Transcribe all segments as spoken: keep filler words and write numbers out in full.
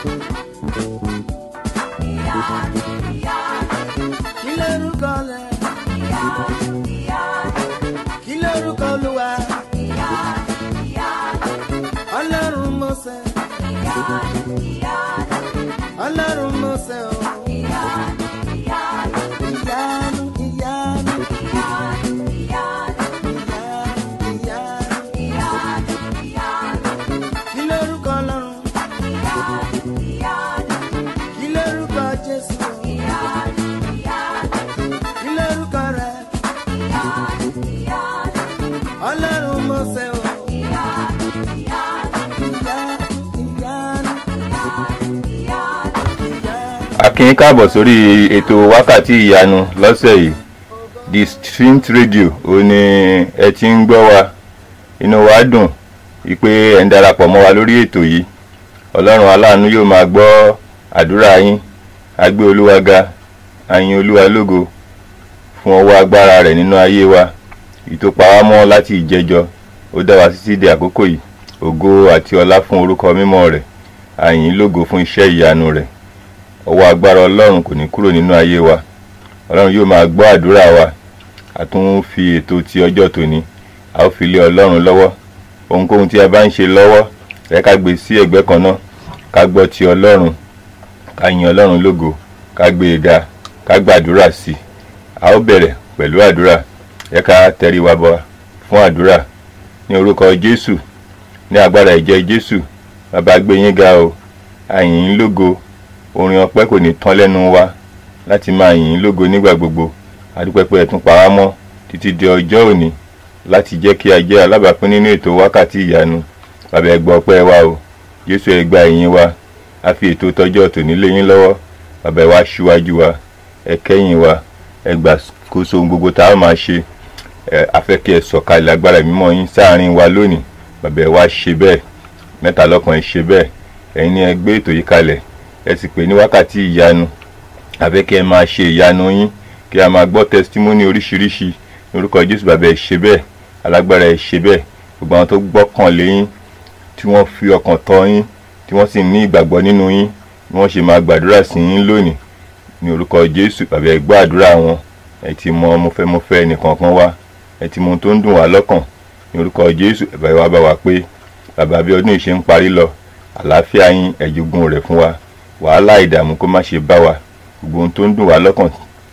Kí lorúkọ rẹ̀? Kí lorúkọ Olúwa? Ọlọ́run Mósè. Ọlọ́run Mósè o. Ìyanu, ìyanu. Ìyanu, ìyanu. Kí lorúkọ Ọlọ́run? Kí lorúkọ Jésù? Kí lorúkọ rẹ̀? Ọlọ́run Mósè o. A kí yín káàbọ̀ sórí ètò wákàtí ìyanu lọ́sẹ̀ yìí. Distinct Radio ó ní ẹ ti ń gbọ́ wa. Inú wa dùn wípé ẹ̀ ń darapọ̀ mọ́ wa lórí ètò yìí. Ọlọ́run aláàánú yóò máa gbọ́ àdúrà yín. A gbé Olúwa ga, a yìn Olúwa lógo fún ọwọ́ agbára rẹ̀ nínú ayé wa. Ìtòpá wa mọ́ láti ìjẹjọ, ó dá wa títí di àkókò yìí. Ògo àti ọlá fún orúkọ mímọ́ rẹ̀. A yìn lógo fún iṣẹ́ ìyanu rẹ̀. Ọwọ́ agbára Ọlọ́run kò ní kúrò nínú ayé wa. Ọlọ́run yóò máa gbọ́ àdúrà wa. A tún fi ètò ti ọjọ́ tòní, a ó fi lé Ọlọ́run lọ́wọ́. Ohunkóhun tí a bá ń ṣe lọ́wọ́, ẹ ká gbé sí ẹ̀gbẹ́ kan náà, ká gbọ́ ti Ọlọ́run, ká yìn Ọlọ́run lógo, ká gbé e ga, ká gbàdúrà sí i. A ó bẹ̀rẹ̀ pẹ̀lú àdúrà. Ẹ ká tẹrí wa bọ̀ fún àdúrà. Ní orúkọ Jésù, ní agbára ẹ̀jẹ̀ Jésù, bàbá gbé yín ga o, a yìn yín lógo. Orin ọpẹ́ kò ní tán lẹ́nu wa láti máa yìn yín lógo nígbà gbogbo. A dúpẹ́ pé ẹ tún pa wá mọ́ títí di ọjọ́ òní láti jẹ́ kí a jẹ́ alábàápín nínú ètò wákàtí ìyanu. Bàbá ẹ gbọ́ ọpẹ́ wa o. Jésù ẹ gba ìyìn wa. A fi ètò tọjọ́ tòní lé yín lọ́wọ́. Bàbá ẹ wá ṣíwájú wa. Ẹ kẹ́yìn wa. Ẹ gbàkóso ohun gbogbo tá a máa ṣe. A fẹ́ kí ẹ sọ̀kalẹ̀ agbára mímọ́ yín sáàárín wa lónìí. Bàbá ẹ wá ṣe bẹ́ẹ̀. Mẹ́ta lọ́kan ẹ ṣe bẹ́ẹ̀. Ẹ̀yin ni ẹ gbé ètò yìí kalẹ̀. Ẹ sì pè ní wákàtí ìyanu. A fẹ́ kí ẹ máa ṣe ìyanu yín, kí a máa gbọ́ testimony oríṣiríṣi. Lórúkọ Jésù bàbá ẹ ṣe bẹ́ẹ̀. Alágbára ẹ ṣe bẹ́ẹ̀. Gbogbo àwọn tó gbọ́kàn lé yín, tí wọ́n fi ọkàn tọ́ yín, tí wọ́n sì ní ìgbàgbọ́ nínú yín, bí wọ́n ṣe máa gbàdúrà sí yín lónìí. Ní orúkọ Jésù bàbá ẹ gbọ́ àdúrà wọn. Ẹ ti mọ mo fẹ́ mo fẹ́ ẹnìkankan wá. Ẹ ti mọ ohun tó ń dùn wá lọ́kàn. Ní orúkọ Jésù bàbá ẹ wá bá wa pé bàbá bí ọdún yìí ṣe ń parí lọ, àlàáfíà yín ẹ jogún rẹ̀ fún wa. Wàhálà ìdààmú kó má ṣe bá wa. Gbogbo ohun tó ń dùn wá lọ́kàn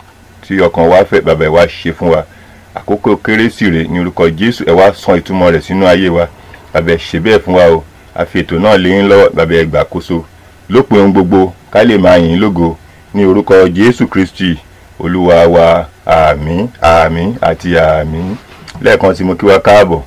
tí ọkàn wa fẹ́ bàbá ẹ wá ṣe fún wa. Àkókò kérésì rè ní orúkọ Jésù ẹ wá sọ ìtumọ̀ rẹ̀ sínú ayé wa. Bàbá ẹ ṣe bẹ́ẹ̀ fún wa o. A fi ètò náà lé yín lọ́wọ́. Bàbá ẹ gbàkóso lópin ohun gbogbo ká lè máa yìn lógo ní orúkọ Jésù Kristi Olúwa wa. Àmín àmín àti àmín. Lẹ́ẹ̀kan tí mo kí wa káàbọ̀.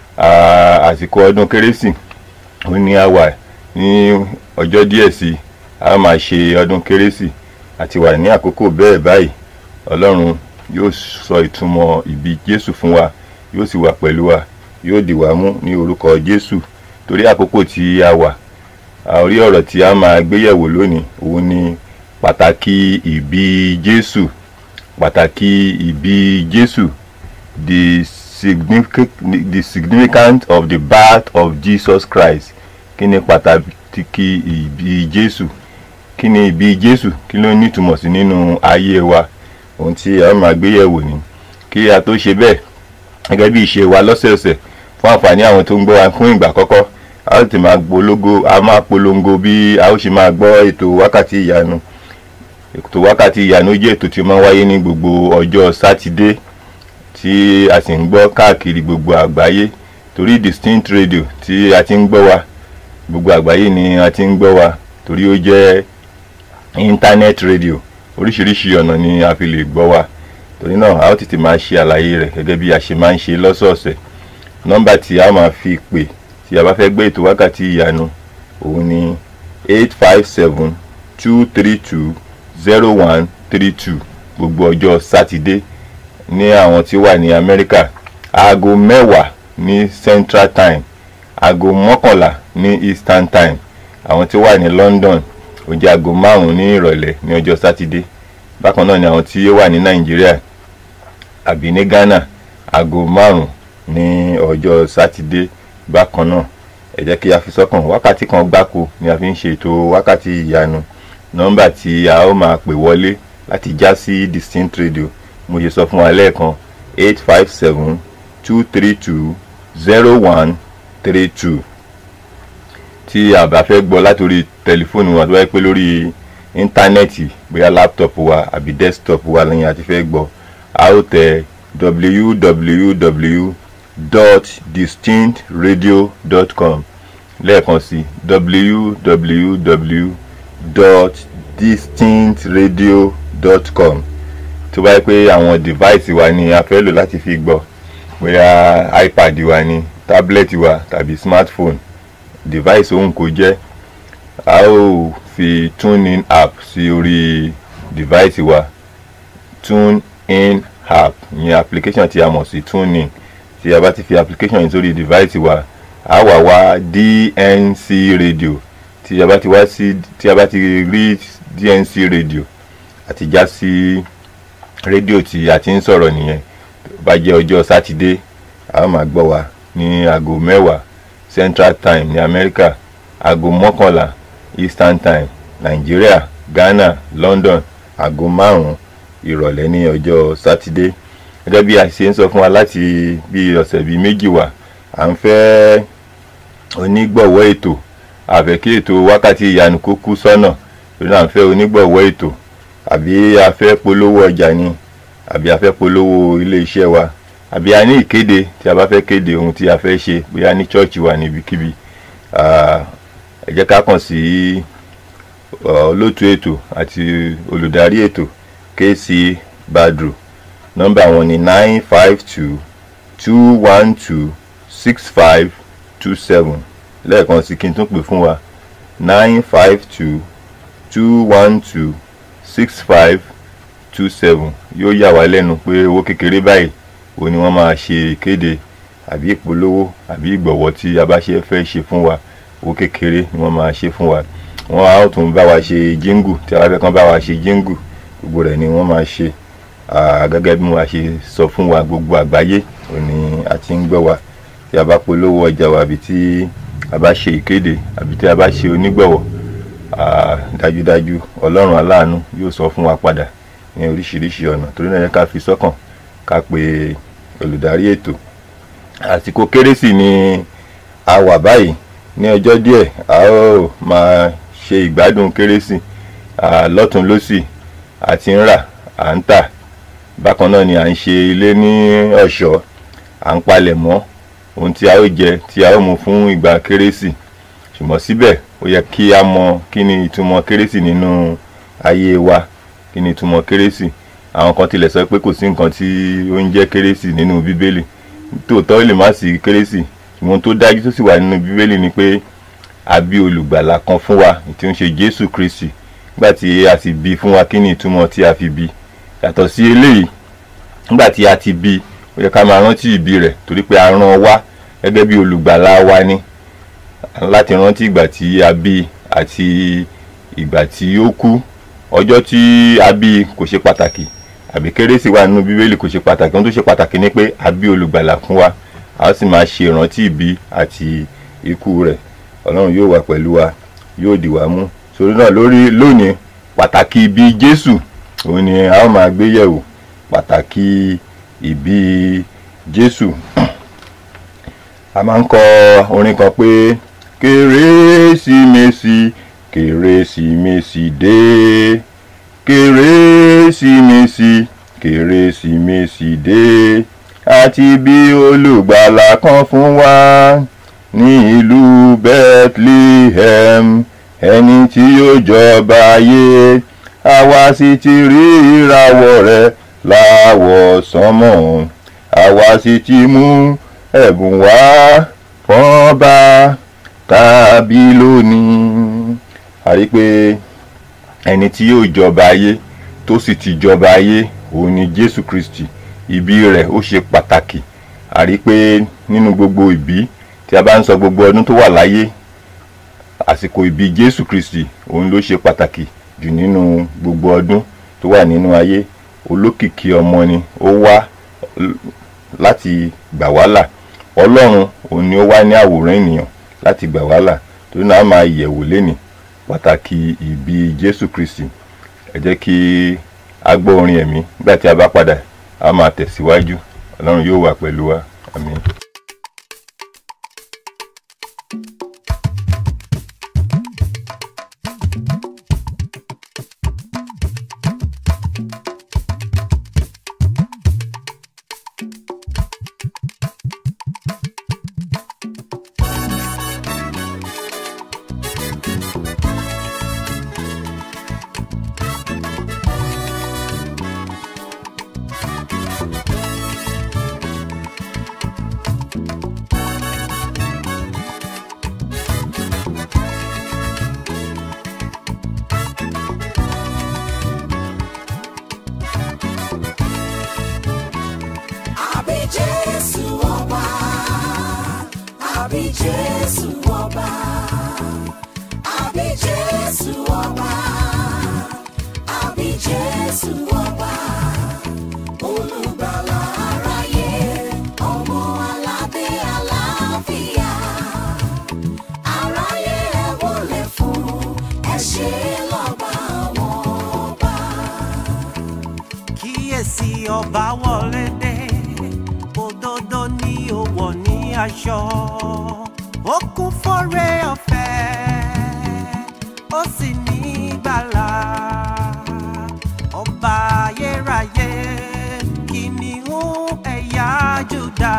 Àsìkò ọdún kérésì ó ní a wà ní ọjọ́ díẹ̀ sí i. A máa ṣe ọdún kérésì àti wà ní àkókò bẹ́ẹ̀ báyìí. Ọlọ́run yóò sọ ìtumọ̀ ìbí Jésù fún wa, yóò sì wà pẹ̀lú wa, yóò dì wá mú ní orúkọ Jésù. Torí àkókò tí a wà, orí ọ̀rọ̀ tí a máa gbéyẹ̀wò lónìí òun ni pàtàkì ìbí Jésù. Pàtàkì ìbí Jésù. The significant, the significance of the birth of Jesus Christ. Kí ni pàtàkì ìbí Jésù? Kí ni ìbí Jésù? Kí ló ní ìtumọ̀ sí nínú ayé wa? Ohun tí a máa gbé yẹ̀wò ni. Kí a tó ṣe bẹ́ẹ̀, gẹ́gẹ́ bí ìṣe wa lọ́sẹ̀ọ̀sẹ̀, fún àǹfààní àwọn tó ń gbọ́ wa fún ìgbà àkọ́kọ́, a ó ti máa polongo, a máa polongo bí a ó ṣe máa gbọ́ ètò wákàtí ìyanu. Ètò wákàtí ìyanu jẹ́ ètò tí ó máa ń wáyé ní gbogbo ọjọ́ Sátidé, tí a sì ń gbọ́ káàkiri gbogbo àgbáyé. Torí Distinct Radio tí a ti ń gbọ́ wa, gbogbo àgbáyé ni a ti ń gbọ́ wa. Torí ó jẹ́ internet radio. Oríṣiríṣi ọ̀nà ni a fi lè gbọ́ wa. Torí náà a ó tètè máa ṣe àlàyé rẹ̀ gẹ́gẹ́ bí a ṣe máa ń ṣe lọ́sọ̀ọ̀sẹ̀. Nọ́mbà tí a máa fi pè tí a bá fẹ́ gbé ètò wákàtí ìyanu òun ni eight five seven two three two zero one three two. Gbogbo ọjọ́ Sátidé. Ní àwọn tí wà ní Amẹ́ríkà, aago mẹ́wàá ní Central Time, aago mọ́kànlá ní Eastern Time. Àwọn tí wà ní London, ó jẹ́ aago márùn-ún ní ìrọ̀lẹ́ ní ọjọ́ Sátidé. Bákan náà ni àwọn tí ó wà ní Nàìjíríà àbí ní Ghana, aago márùn-ún ní ọjọ́ Sátidé. Bákan náà ẹ jẹ́ kí a fi sọ́kàn. Wákàtí kan gbáko ni a fi ń ṣe ètò wákàtí ìyanu. Nọ́mbà tí a ó máa pè wọlé láti já sí Distinct Radio, mo ṣe sọ fún wa lẹ́ẹ̀kan, eight five seven two three two zero one three two. Tí a bá fẹ́ gbọ́ látòrí tẹlifóònù wa tó wáyé pé lórí íńtánẹ́ẹ̀tì, bóyá láptọ̀pù wa àbí dẹ́sítọ̀pù wa lẹ́yìn àti fẹ́ gbọ́, a ó tẹ w w w dot distinct radio dot com, lẹ́ẹ̀kan sí w w w dot distinct radio dot com. tó bá yẹ pé àwọn device wa ni a fẹ́ lò láti fi gbọ́, bóyá iPad wa ni, tablet wa tàbí smartphone, device ohun kò jẹ́, a ó fi TuneIn app sí orí device wa. TuneIn app ní application tí a mọ̀ sí TuneIn. Tí a bá ti fi application yìí sórí device wa, a wà wá D N C radio. Tí a bá ti wá sí tí a bá ti rí D N C radio, àti já sí rédíò tí a ti ń sọ̀rọ̀ nìyẹn. Bá jẹ́ ọjọ́ sátidé, a máa gbọ́ wa ní aago mẹ́wàá Central Time ní Amẹ́ríkà, aago mọ́kànlá Eastern Time Nàìjíríà, Ghana, London, aago márùn-ún ìrọ̀lẹ́ ní ọjọ́ sátidé. Gẹ́gẹ́ bí a ṣe ń sọ fún wa láti bí ọ̀sẹ̀ bíi méjì wá, à ń fẹ́ onígbọ̀wọ́ ètò. A fẹ́ kí ètò wákàtí ìyanu kó kú sọ́nà, lórí à ń fẹ́ onígbọ̀wọ́ ètò, àbí a fẹ́ polówó ọjà ni, àbí a fẹ́ polówó ilé iṣẹ́ wa, àbí a ní ìkéde tí a bá fẹ́ kéde ohun tí a fẹ́ ṣe, bóyá ní chọ́ọ̀chì wa níbikíbi. Ẹ jẹ́ ká kàn sí olóòtú ètò àti olùdarí ètò K C Badru. Nọ́mbà wọn ni nine five two two one two six five two seven. Lẹ́ẹ̀kan sí kí n tún pè fún wa, nine five two two one two six five two seven. Yóò yà wá lẹ́nu pé owó kékeré báyìí wo ni wọ́n máa ṣe ìkéde àbí ìpolówó àbí ìgbọ̀wọ́ tí a bá ṣe fẹ́ ṣe fún wa. Owó kékeré ni wọ́n máa ṣe fún wa. Wọ́n á tún bá wa ṣe jíngù, tí a bá fẹ́ kàn bá wa ṣe jíngù, gbogbo rẹ̀ ni wọ́n máa ṣe. Gẹ́gẹ́ bí mo ṣe sọ fún wa, gbogbo àgbáyé òní a ti ń gbọ́ wa. Tí a bá polówó ọjà wa, àbí tí a bá ṣe ìkéde, àbí tí a bá ṣe onígbọ̀wọ́, dájúdájú Ọlọ́run aláàánú yóò sọ fún wa padà ní oríṣiríṣi ọ̀nà. Torí náà yẹ ká fi sọ́kàn, ká pe olùdarí ètò. Àsìkò kérésì ni a wà báyìí. Ní ọjọ́ díẹ̀ a ó máa ṣe ìgbádùn kérésì lọ́tùn lósì, àti ń rà, à ń tà. Bákan náà ni à ń ṣe ilé ní ọ̀ṣọ́, à ń palẹ̀ mọ́ ohun tí a ó jẹ, tí a ó mu fún ìgbà kérésì. Ṣùgbọ́n síbẹ̀ ó yẹ kí a mọ kí ni ìtumọ̀ kérésì nínú ayé wa. Kí ni ìtumọ̀ kérésì? Àwọn kan tilẹ̀ sọ pé kò sí nǹkan tí ó ń jẹ́ kérésì nínú Bíbélì. Tòótọ́ ó lè má sí kérésì, ṣùgbọ́n tó dájú tó sì wà nínú Bíbélì ni pé a bí olùgbàlà kan fún wa, tí ó ń ṣe Jésù Kristi. Nígbà tí a sì bí fún wa, kí ni ìtumọ̀ tí a fi bí? Yàtọ̀ sí eléyìí, nígbà tí a ti bí, ó yẹ ká máa rántí ìbí rẹ̀, torí pé a rán wá gẹ́gẹ́ bí olùgbàlà wa ni. Láti rántí ìgbà tí a bí àti ìgbà tí ó kú. Ọjọ́ tí a bí kò ṣe pàtàkì, àbí kérésì wà nínú Bíbélì kò ṣe pàtàkì. Ohun tó ṣe pàtàkì ni pé a bí olùgbàlà fún wa, a sì máa ṣe ìrántí ìbí àti ikú rẹ̀. Ọlọ́run yóò wà pẹ̀lú wa, yóò dì wá mú. Torí náà lórí lónìí, pàtàkì ìbí Jésù òun ni a ó máa gbé yẹ̀wò. Pàtàkì ìbí Jésù. A máa ń kọ orin kan pé kérésìmesì kérésìmesì dé, kérésìmesì kérésìmesì dé, àti bí olùgbàlà kan fún wa ní ìlú Bethlehem, ẹni tí yóò jọba ayé. Àwa sì ti rí ìràwọ̀ rẹ̀ láwọ̀ sánmọ̀, àwa sì ti mú ẹ̀bùn wá fọ́ba tàbí lónìí. A rí pé ẹni tí yóò jọba ayé, tó sì ti jọba ayé, òun ni Jésù Kristi. Ìbí rẹ̀ ó ṣe pàtàkì. A rí pé nínú gbogbo ìbí, tí a bá ń sọ gbogbo ọdún tó wà láyé, àsìkò ìbí Jésù Kristi òun ló ṣe pàtàkì jù nínú gbogbo ọdún tó wà nínú ayé. Olókìkí ọmọ ni, ó wá láti gbà wá là. Ọlọ́run òun ni ó wá ní àwòrán ènìyàn láti gbà wá là. Torí náà a máa yẹ̀wò lénìí pàtàkì ìbí Jésù Kristi. Ẹ jẹ́ kí a gbọ́ orin ẹ̀mí. Nígbà tí a bá padà a máa tẹ̀síwájú. Ọlọ́run yóò wà pẹ̀lú wa. Àmín. Ọba wọlé dé, òdodo ni ó wọ̀ ní aṣọ. Ó kún fọ́rẹ́ ọ̀fẹ́, ó sì ní ìgbàlà. Ọba ayérayé, kìnìún ẹ̀yà Júdà.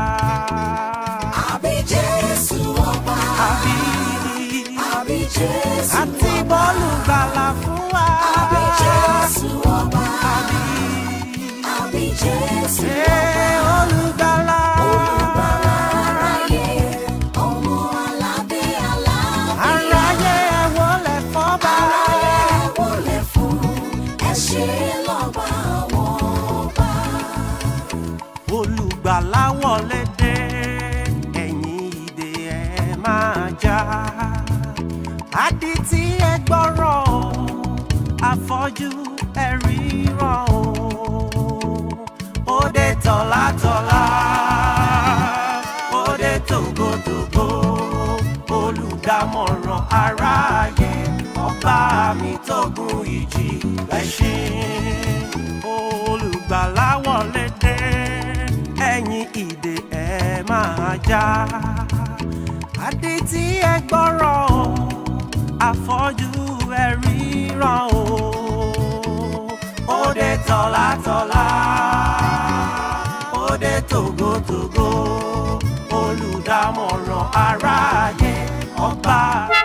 Àbí Jésù ọba, àbí àbí Jésù ọba, àti bọ́ọ̀lù gbàlà fún wa. Àbí Jésù ọba, àbí àbí Jésù ọba, olùgbàlà, olùgbàlà aráyé, ọmọ aládé àlàáfíà. Aráyé ẹ wólẹ̀ fọ́ba, aráyé ẹ wólẹ̀ fún, ẹ ṣé lọ́ba àwọn ọba. Olùgbàlà wọlé dé, ẹ̀yin ìdè ẹ máa já. Adití ẹ gbọ́rọ̀, afọ́jú ẹ ríran o. Ode tola tola, ode togo togo, olùdámọ̀ràn aráyé, ọba mi tógun ìjì lẹ́ṣin. Olùgbàlà wọlé dé, ẹ̀yin ìdè ẹ máa já. Adití ẹ gbọ́rọ̀, afọ́jú ẹ ríran o. Ode tola tola, ode togo togo, olùdámọ̀ràn aráyé, ọba.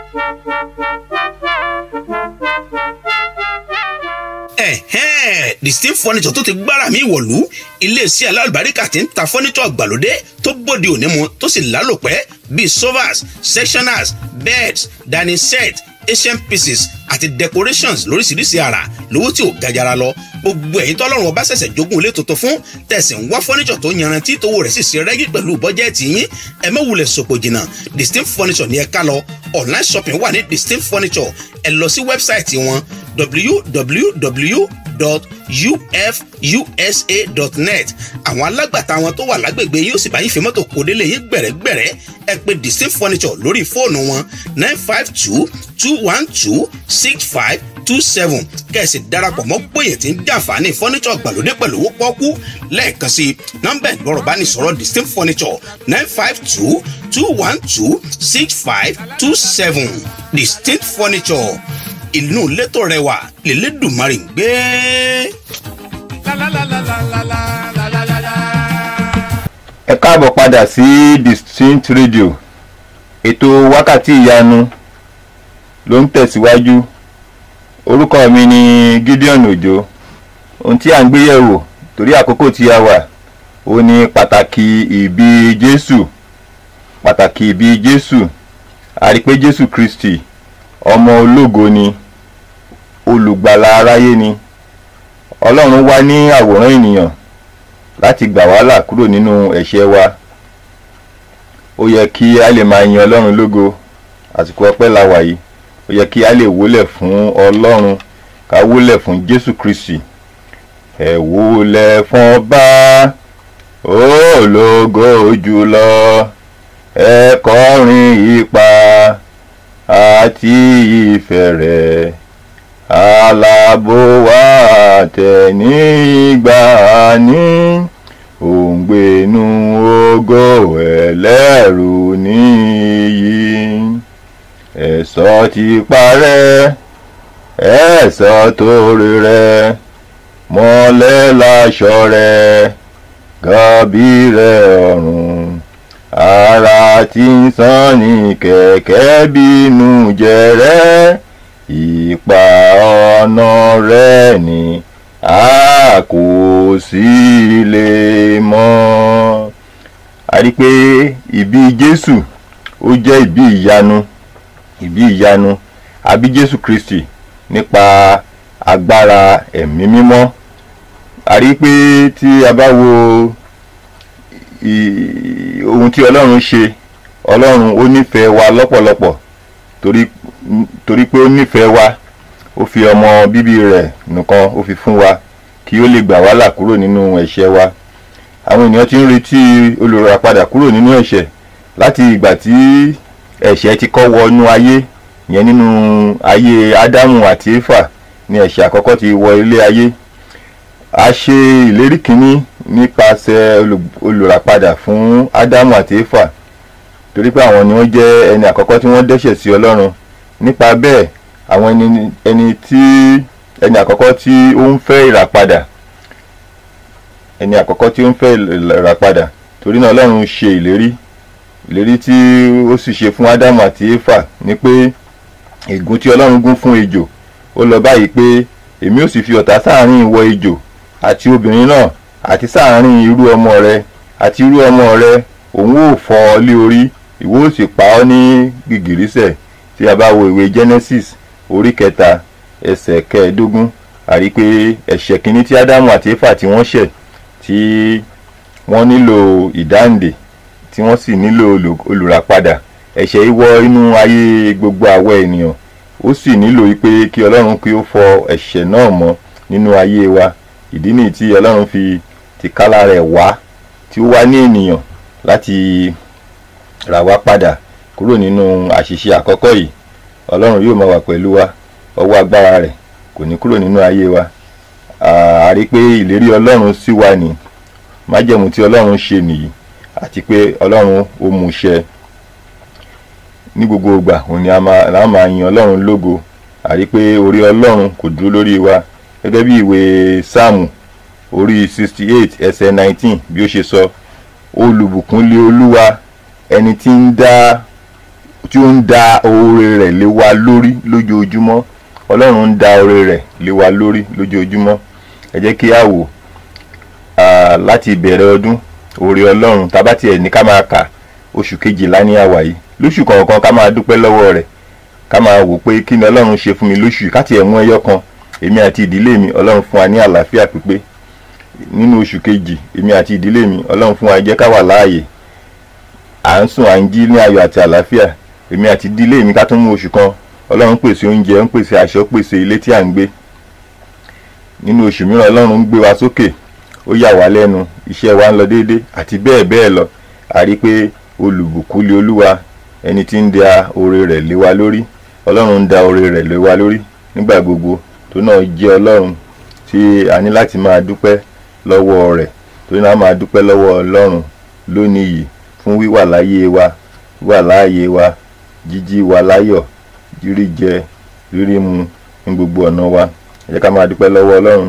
Ẹ̀hẹ́n, Distinct Furniture tó ti gbára mi wọ̀lú. Iléeṣẹ́ alálùbáríkà tí ń ta fọ́nítọ̀ ìgbàlódé tó bóde òní mu tó sì lálòpẹ́ bíi sofas, sectionals, beds, dining set, Asian pieces àti decorations lóríṣiríṣi àrà lówó tí ò gajara lọ. Gbogbo ẹ̀yin tọ́lọ́run ọba ṣẹ̀ṣẹ̀ jogún ilé tuntun fún tẹ̀sí ń wá fọ́nìṣọ̀ tó yanrantí tówó rẹ̀ sì ṣe rẹ́gí pẹ̀lú bọ́jẹ́ẹ̀tì yín. Ẹ má wulẹ̀ sòpò jìnnà, Distinct Furniture ní ẹ ká lọ. Online shopping wà ní Distinct Furniture. Ẹ lọ sí wẹ́bsáìtì wọn w w w dot u f u s a dot net. Àwọn alágbàtà wọn tó wà lágbègbè yóò sì bá yín fi mọ́tò kó délé yín gbẹ̀rẹ́gbẹ̀rẹ́. Ẹ pè Distinct Furniture lórí fóònù wọn nine five two two one two six five two seven. Kẹ̀sì darapọ̀ mọ́ gbòye tí ń jàǹfààní fọ́nìṣọ̀ gbàlódé pẹ̀lú owó pọ́kú. Lẹ́ẹ̀kan sí nọ́mbà ìgbọ̀rọ̀ bá ní sọ̀rọ̀ Distinct Furniture nine five two two one two six five two seven. Distinct Furniture, inú létò rẹwà lélẹ́dùmarè ń gbé. Ẹ káàbọ̀ padà sí Distinct Radio. Ètò wákàtí ìyanu ló ń tẹ̀síwájú. Orúkọ mi ni Gideon Òjó. Ohun tí à ń gbé yẹ̀wò torí àkókò tí a wà ó ní pàtàkì ìbí Jésù. Pàtàkì ìbí Jésù. A rí pé Jésù Kristi ọmọ ológo ni, olùgbàlà aráyé ni. Ọlọ́run wá ní àwòrán ènìyàn láti gbà wá là kúrò nínú ẹ̀ṣẹ̀ wa. Ó yẹ kí a lè máa yin Ọlọ́run lógo. Àsìkò ọpẹ́ la wà yìí. Ó yẹ kí a lè wólẹ̀ fún Ọlọ́run, ká wólẹ̀ fún Jésù Kristi. Ẹ wólẹ̀ fún ọba ológo jùlọ, ẹ kọrin ipa àti ìfẹ́ rẹ̀, alábò wa tẹ̀ní ìgbà ní, òǹgbẹ́nu ògo ẹlẹ́rù níyì. Ẹ̀sọ́ ti parẹ́, ẹ̀sọ́ torí rẹ̀, mọ́lẹ̀ láṣọ rẹ̀, gàbí rẹ̀ ọ̀run, ara tí ń sán ní kẹ̀kẹ́ bínú jẹrẹ́, ipa ọ̀nà rẹ̀ ni a kò sí lè mọ̀. A rí pé ìbí Jésù ó jẹ́ ìbí ìyanu, ìbí ìyanu àbí Jésù Kristi nípa agbára ẹ̀mí mímọ́. A rí pé tí a bá wo ohun tí Ọlọ́run ṣe, Ọlọ́run ó nífẹ̀ẹ́ wa lọ́pọ̀lọpọ̀, torí torí pé ó nífẹ̀ẹ́ wa, ó fi ọmọ bíbí rẹ̀ nìkan ó fi fún wa kí ó lè gbà wá là kúrò nínú ẹ̀ṣẹ̀ wa. Àwọn ènìyàn ti ń retí olùràpadà kúrò nínú ẹ̀ṣẹ̀ láti ìgbà tí ẹ̀ṣẹ̀ ti kọ́ wọnú ayé, yẹn nínú ayé Ádámù àti Éfà ni ẹ̀ṣẹ̀ àkọ́kọ́ ti wọ ilé ayé. A ṣe ìlérí kínní nípasẹ̀ olùràpadà fún Ádámù àti Éfà, torí pé àwọn ni wọ́n jẹ́ ẹni àkọ́kọ́ tí wọ́n dẹ́ṣẹ̀ sí Ọlọ́run. Nípa bẹ́ẹ̀, àwọn ẹni ẹni tí ẹni àkọ́kọ́ tí ó ń fẹ́ ìràpadà ẹni àkọ́kọ́ tí ó ń fẹ́ ìràpadà torí náà Ọlọ́run ṣe ìlérí ìlérí tí ó sì ṣe fún Ádámù àti Éfà ni pé ègún tí Ọlọ́run gún fún ejò ó lọ báyìí pé èmi ó sì fi ọ̀tá sáàárín ìwọ ejò àti obìnrin náà àti sáàárín irú ọmọ rẹ àti irú ọmọ rẹ, òun ó fọ́ ọ lé orí, ìwọ ó sì pa ọ́ ní gìgìrísẹ̀. Tí a bá wo ìwé Genesis orí kẹta ẹsẹ̀ kẹẹ̀ẹ́dógún, a rí pé ẹ̀ṣẹ̀ kínní tí Ádámù àti Éfà tí wọ́n ṣẹ̀, tí wọ́n nílò ìdáǹdè, tí wọ́n sì nílò olùràpadà. Ẹ̀ṣẹ̀ yìí wọ inú ayé gbogbo àwa ènìyàn, ó sì nílò pé kí Ọlọ́run kí ó fọ ẹ̀ṣẹ̀ náà mọ́ nínú ayé wa. Ìdí nìyí tí Ọlọ́run fi tìkálà rẹ̀ wá, tí ó wá ní ènìyàn láti rà wá padà kúrò nínú àṣìṣe àkọ́kọ́ yìí. Ọlọ́run yóò máa wà pẹ̀lú wa, ọwọ́ agbára rẹ̀ kò ní kúrò nínú ayé wa. A rí pé ìlérí Ọlọ́run sí wa ní májẹ̀mú tí Ọlọ́run ṣe nìyí, àti pé Ọlọ́run ó mú ṣẹ. Ní gbogbo ìgbà òun ni a máa yin Ọlọ́run lógo. A rí pé orí Ọlọ́run kò dúró lórí wa, gẹ́gẹ́ bí ìwé Sáàmù orí sixty eight ẹsẹ̀ nineteen bí ó ṣe sọ, olùbùkún lé Olúwa ẹni tí ń dá tí ó ń da oore rẹ̀ lé wa lórí lójoojúmọ́. Ọlọ́run ń da oore rẹ̀ lé wa lórí lójoojúmọ́. Ẹ jẹ́ kí a wò láti ìbẹ̀rẹ̀ ọdún oore Ọlọ́run, tá bá tiẹ̀ ní ká máa kà oṣù kejìlá ní àwa yìí, lóṣù kọ̀ọ̀kan ká máa dúpẹ́ lọ́wọ́ rẹ̀, ká máa wò pé kí ni Ọlọ́run ṣe fún mi lóṣù, ká tiẹ̀ mú ẹyọ kan. Èmi àti ìdílé mi, Ọlọ́run fún wa ní àlàáfíà pípé. Nínú oṣù kejì, èmi àti ìdílé mi, Ọlọ́run fún wa jẹ́ ká wà láàyè, à ń sùn à ń jí ní ayọ̀ àti àlàáfíà. Èmi àti ìdílé mi ká tún mú oṣù kan, Ọlọ́run pèsè oúnjẹ, ń pèsè aṣọ, pèsè ilé tí à ń gbé. Nínú oṣù mìíràn Ọlọ́run ń gbé wa sókè, ó yà wá lẹ́nu, iṣẹ́ wa ń lọ déédé àti bẹ́ẹ̀ bẹ́ẹ̀ lọ. A rí pé olùbùkún lé Olúwa ẹni tí ń da oore rẹ̀ lé wa lórí. Ọlọ́run ń da oore rẹ̀ lé wa lórí nígbà gbogbo, tó náà jẹ́ Ọlọ́run tí a ní láti máa dúpẹ́ lọ́wọ́ rẹ̀. Torí náà máa dúpẹ́ lọ́wọ́ Ọlọ́run lónìí yìí fún wíwà láyé wa, wíwà láàyè wa, jíjí wa láyọ̀, rírí jẹ, rírí mu ní gbogbo ọ̀nà wa. Ẹ jẹ́ ká máa dúpẹ́ lọ́wọ́ Ọlọ́run,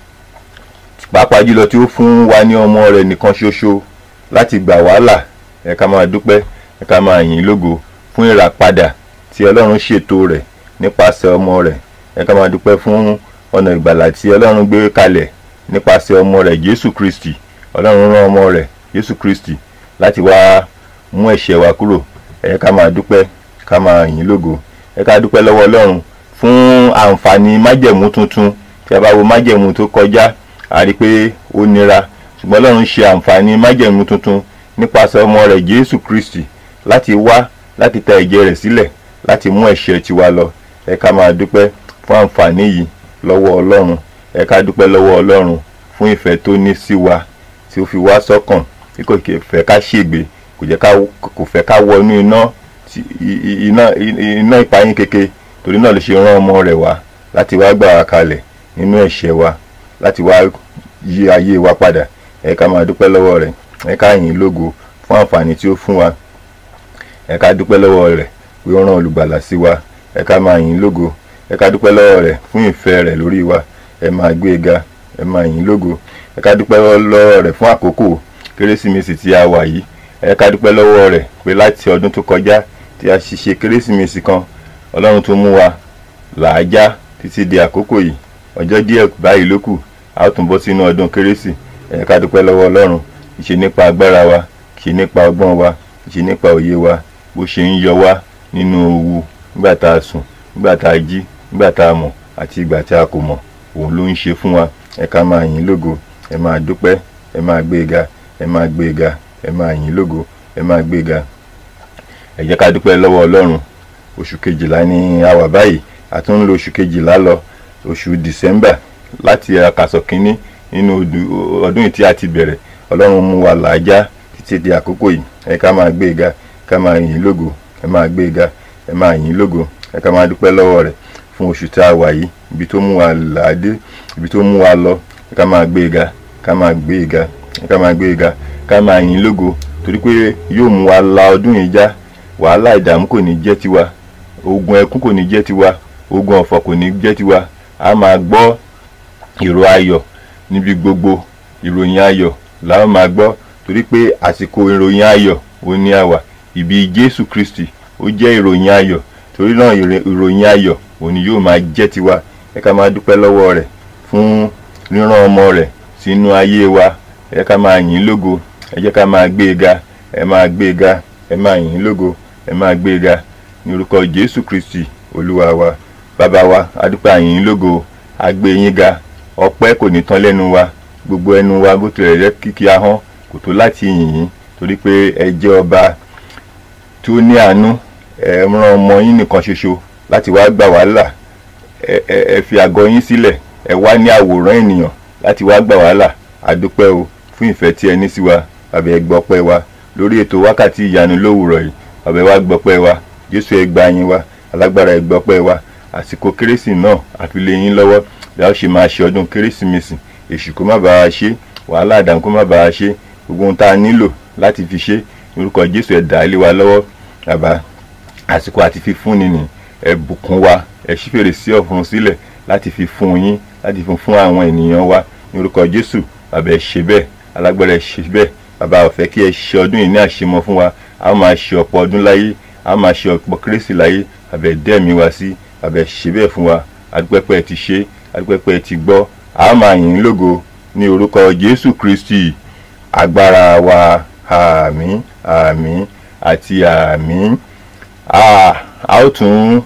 pàápàá jùlọ tí ó fún wa ní ọmọ rẹ̀ nìkan ṣoṣo láti gbà wá là. Ẹ ká máa dúpẹ́, ẹ ká máa yìn lógo fún ìràpadà tí Ọlọ́run ṣètò rẹ̀ nípasẹ̀ ọmọ rẹ̀. Ẹ ká máa dúpẹ́ fún ọ̀nà ìgbàlà tí Ọlọ́run gbé kalẹ̀ nípasẹ̀ ọmọ rẹ̀ Jésù Kristi. Ọlọ́run rán ọmọ rẹ̀ Jésù Kristi láti wá mú ẹ̀ṣẹ̀ wa kúrò. Ẹ ká máa dúpẹ́, ká máa yìn lógo. Ẹ ká dúpẹ́ lọ́wọ́ Ọlọ́run fún àǹfààní májẹ̀mú tuntun. Tí a bá wo májẹ̀mú tó kọjá, a rí pé ó nira, ṣùgbọ́n Ọlọ́run ṣe àǹfààní májẹ̀mú tuntun nípasẹ̀ ọmọ rẹ̀ Jésù Kristi láti wá láti ta ẹ̀jẹ̀ rẹ̀ sílẹ̀ láti mú ẹ̀ṣẹ̀ tiwa lọ. Ẹ ká máa dúpẹ́ fún àǹfààní yìí lọ́wọ́ Ọlọ́run. Ẹ ká dúpẹ́ lọ́wọ́ Ọlọ́run fún ìfẹ́ tó ní sí wa, tí ó fi wá sọ́kàn, tí kò fẹ́ ká ṣègbé, kò jẹ́ ká kò fẹ́ ká wọ inú iná iná iná ìpayín keke, torí náà ló ṣe rán ọmọ rẹ̀ wá láti wá gbà wá kalẹ̀ nínú ẹ̀ṣẹ̀ wa, láti wá yí ayé wa padà. Ẹ ká máa dúpẹ́ lọ́wọ́ rẹ̀, ẹ ká yìn lógo fún àǹfààní tí ó fún wa, ẹ ká dúpẹ́ lọ́wọ́ rẹ̀ pé ó rán olùgbàlà sí wa, ẹ ká máa yìn lógo, ẹ ká dúpẹ́ lọ́wọ́ rẹ̀ fún ìfẹ́ rẹ̀ lórí wa, ẹ máa gbé e ga, ẹ máa yìn lógo, ẹ ká dúpẹ́ lọ́wọ́ rẹ̀ fún àkókò kérésìmesì tí a wà yìí, ẹ ká dúpẹ́ lọ́wọ́ rẹ̀ pé láti ọdún tó kọjá tí a ṣiṣẹ́ kérésìmesì kan, Ọlọ́run tó mú wa làájá títí di àkókò yìí. Ọjọ́ díẹ̀ báyìí ló kù, a ó tún bọ́ sínú ọdún kérésì. Ẹ ká dúpẹ́ lọ́wọ́ Ọlọ́run, kì í ṣe nípa agbára wa, kì í ṣe nípa ọgbọ́n wa, kì í ṣe nípa òye wa, bó ṣe ń yọ wá nínú ewu nígbà tá a sùn, nígbà tá a jí, nígbà tá a mọ̀ àti ìgbà tí a kò mọ̀, òun ló ń ṣe fún wa. Ẹ ká máa yìn lógo, ẹ máa dúpẹ́, ẹ máa gbé e ga, ẹ máa gbé e ga, ẹ máa yìn lógo, ẹ máa gbé e ga. Ẹ jẹ́ ká dúpẹ́ lọ́wọ́ Ọlọ́run. Oṣù kejìlá ni a wà báyìí, a tún ń lo oṣù kejìlá lọ, oṣù December, láti àkàsọ̀ kínní nínú ọdún yìí tí a ti bẹ̀rẹ̀. Ọlọ́run mú wa làájá títí di àkókò yìí. Ẹ ká máa gbé e ga, ká máa yìn lógo, ẹ máa gbé e ga, ẹ máa yìn lógo, ẹ ká máa dúpẹ́ lọ́wọ́ rẹ̀ fún oṣù tí a wà yìí, ibi tó mú wa làádé, ibi tó mú wa lọ. Ẹ ká máa gbé e ga, ká máa gbé e ga, ẹ ká máa gbé e ga, ká máa yìn lógo, torí pé yóò mú wa la ọdún yìí já. Wàhálà ìdààmú kò ní jẹ́ tiwa, ogun ẹkún kò ní jẹ́ tiwa, ogun ọ̀fọ̀ kò ní jẹ́ tiwa. A máa gbọ́ ìró ayọ̀ níbi gbogbo, ìròyìn ayọ̀ la ó máa gbọ́, torí pé àsìkò ìròyìn ayọ̀ ó ní àwà. Ìbí Jésù Kristi ó jẹ́ ìròyìn ayọ̀, torí náà ìròyìn ayọ̀ òun ni yóò máa jẹ́ tiwa. Ẹ ká máa dúpẹ́ lọ́wọ́ rẹ̀ fún rírán ọmọ rẹ̀ sínú ayé wa. Ẹ ká máa yìn lógo, ẹ jẹ́ ká máa gbé e ga, ẹ máa gbé e ga, ẹ máa yìn lógo, ẹ máa gbé e ga ní orúkọ Jésù Kristi Olúwa wa. Bàbá wa, a dúpẹ́, a yìn lógo, a gbé yín ga. Ọpẹ́ kò ní tán lẹ́nu wa, gbogbo ẹnu wa bó tilẹ̀ jẹ́ kìkì ahọ́n kò tó láti yìn yín, torí pé ẹ jẹ́ ọba tí ó ní àánú. Ẹ rán ọmọ yín nìkan ṣoṣo láti wá gbà wá là. Ẹ fi àgọ́ yín sílẹ̀, ẹ wá ní àwòrán ènìyàn láti wá gbà wá là. A dúpẹ́ o fún ìfẹ́ tí ẹ ní sí wa. Bàbá, ẹ gbọ́pẹ́ wa lórí ètò wákàtí ìyanu lówùrọ̀ yìí. Bàbá, ẹ wá gbọ́pẹ́ wa. Jésù, ẹ gbà yín wa. Alágbára, ẹ gbọ́pẹ́ wa. Àsìkò kérésì náà a fi lé yín lọ́wọ́ bí a ó ṣe máa ṣe ọdún kérésìmesì. Èṣù kó má bàa ṣe, wàhálà àdàmú kó má bàa ṣe, gbogbo ohun tá a nílò láti fi ṣe ní orúkọ Jésù, ẹ dà á lé wa lọ́wọ́. Bàbá, àsìkò àti fi fúnni nì, ẹ bùkún wa, ẹ ṣí fèrèsé ọ̀run sílẹ̀ láti fi fún yín, láti fi fún àwọn ènìyàn wa ní orúkọ Jésù. Bàbá, ẹ ṣe bẹ́ẹ̀, alágbára, ẹ ṣe bẹ́ẹ̀. Bàbá, ó fẹ́ kí ẹ ṣe ọdún yìí ní àṣemọ fún wa. A ó máa ṣe ọ̀pọ̀ ọdún láyé, a ó máa ṣe ọ̀pọ̀ kérésì láyé. Bàbá, ẹ dẹ́mi wá sí, bàbá, ẹ ṣe bẹ́ẹ̀ fún wa. Adúpẹ́pẹ́ ẹ ti ṣe, adúpẹ́pẹ́ ẹ ti gbọ́. A ó máa yìn lógo ní orúkọ Jésù Kristi agbára wa. Àmín, àmín àti àmín. A ó tún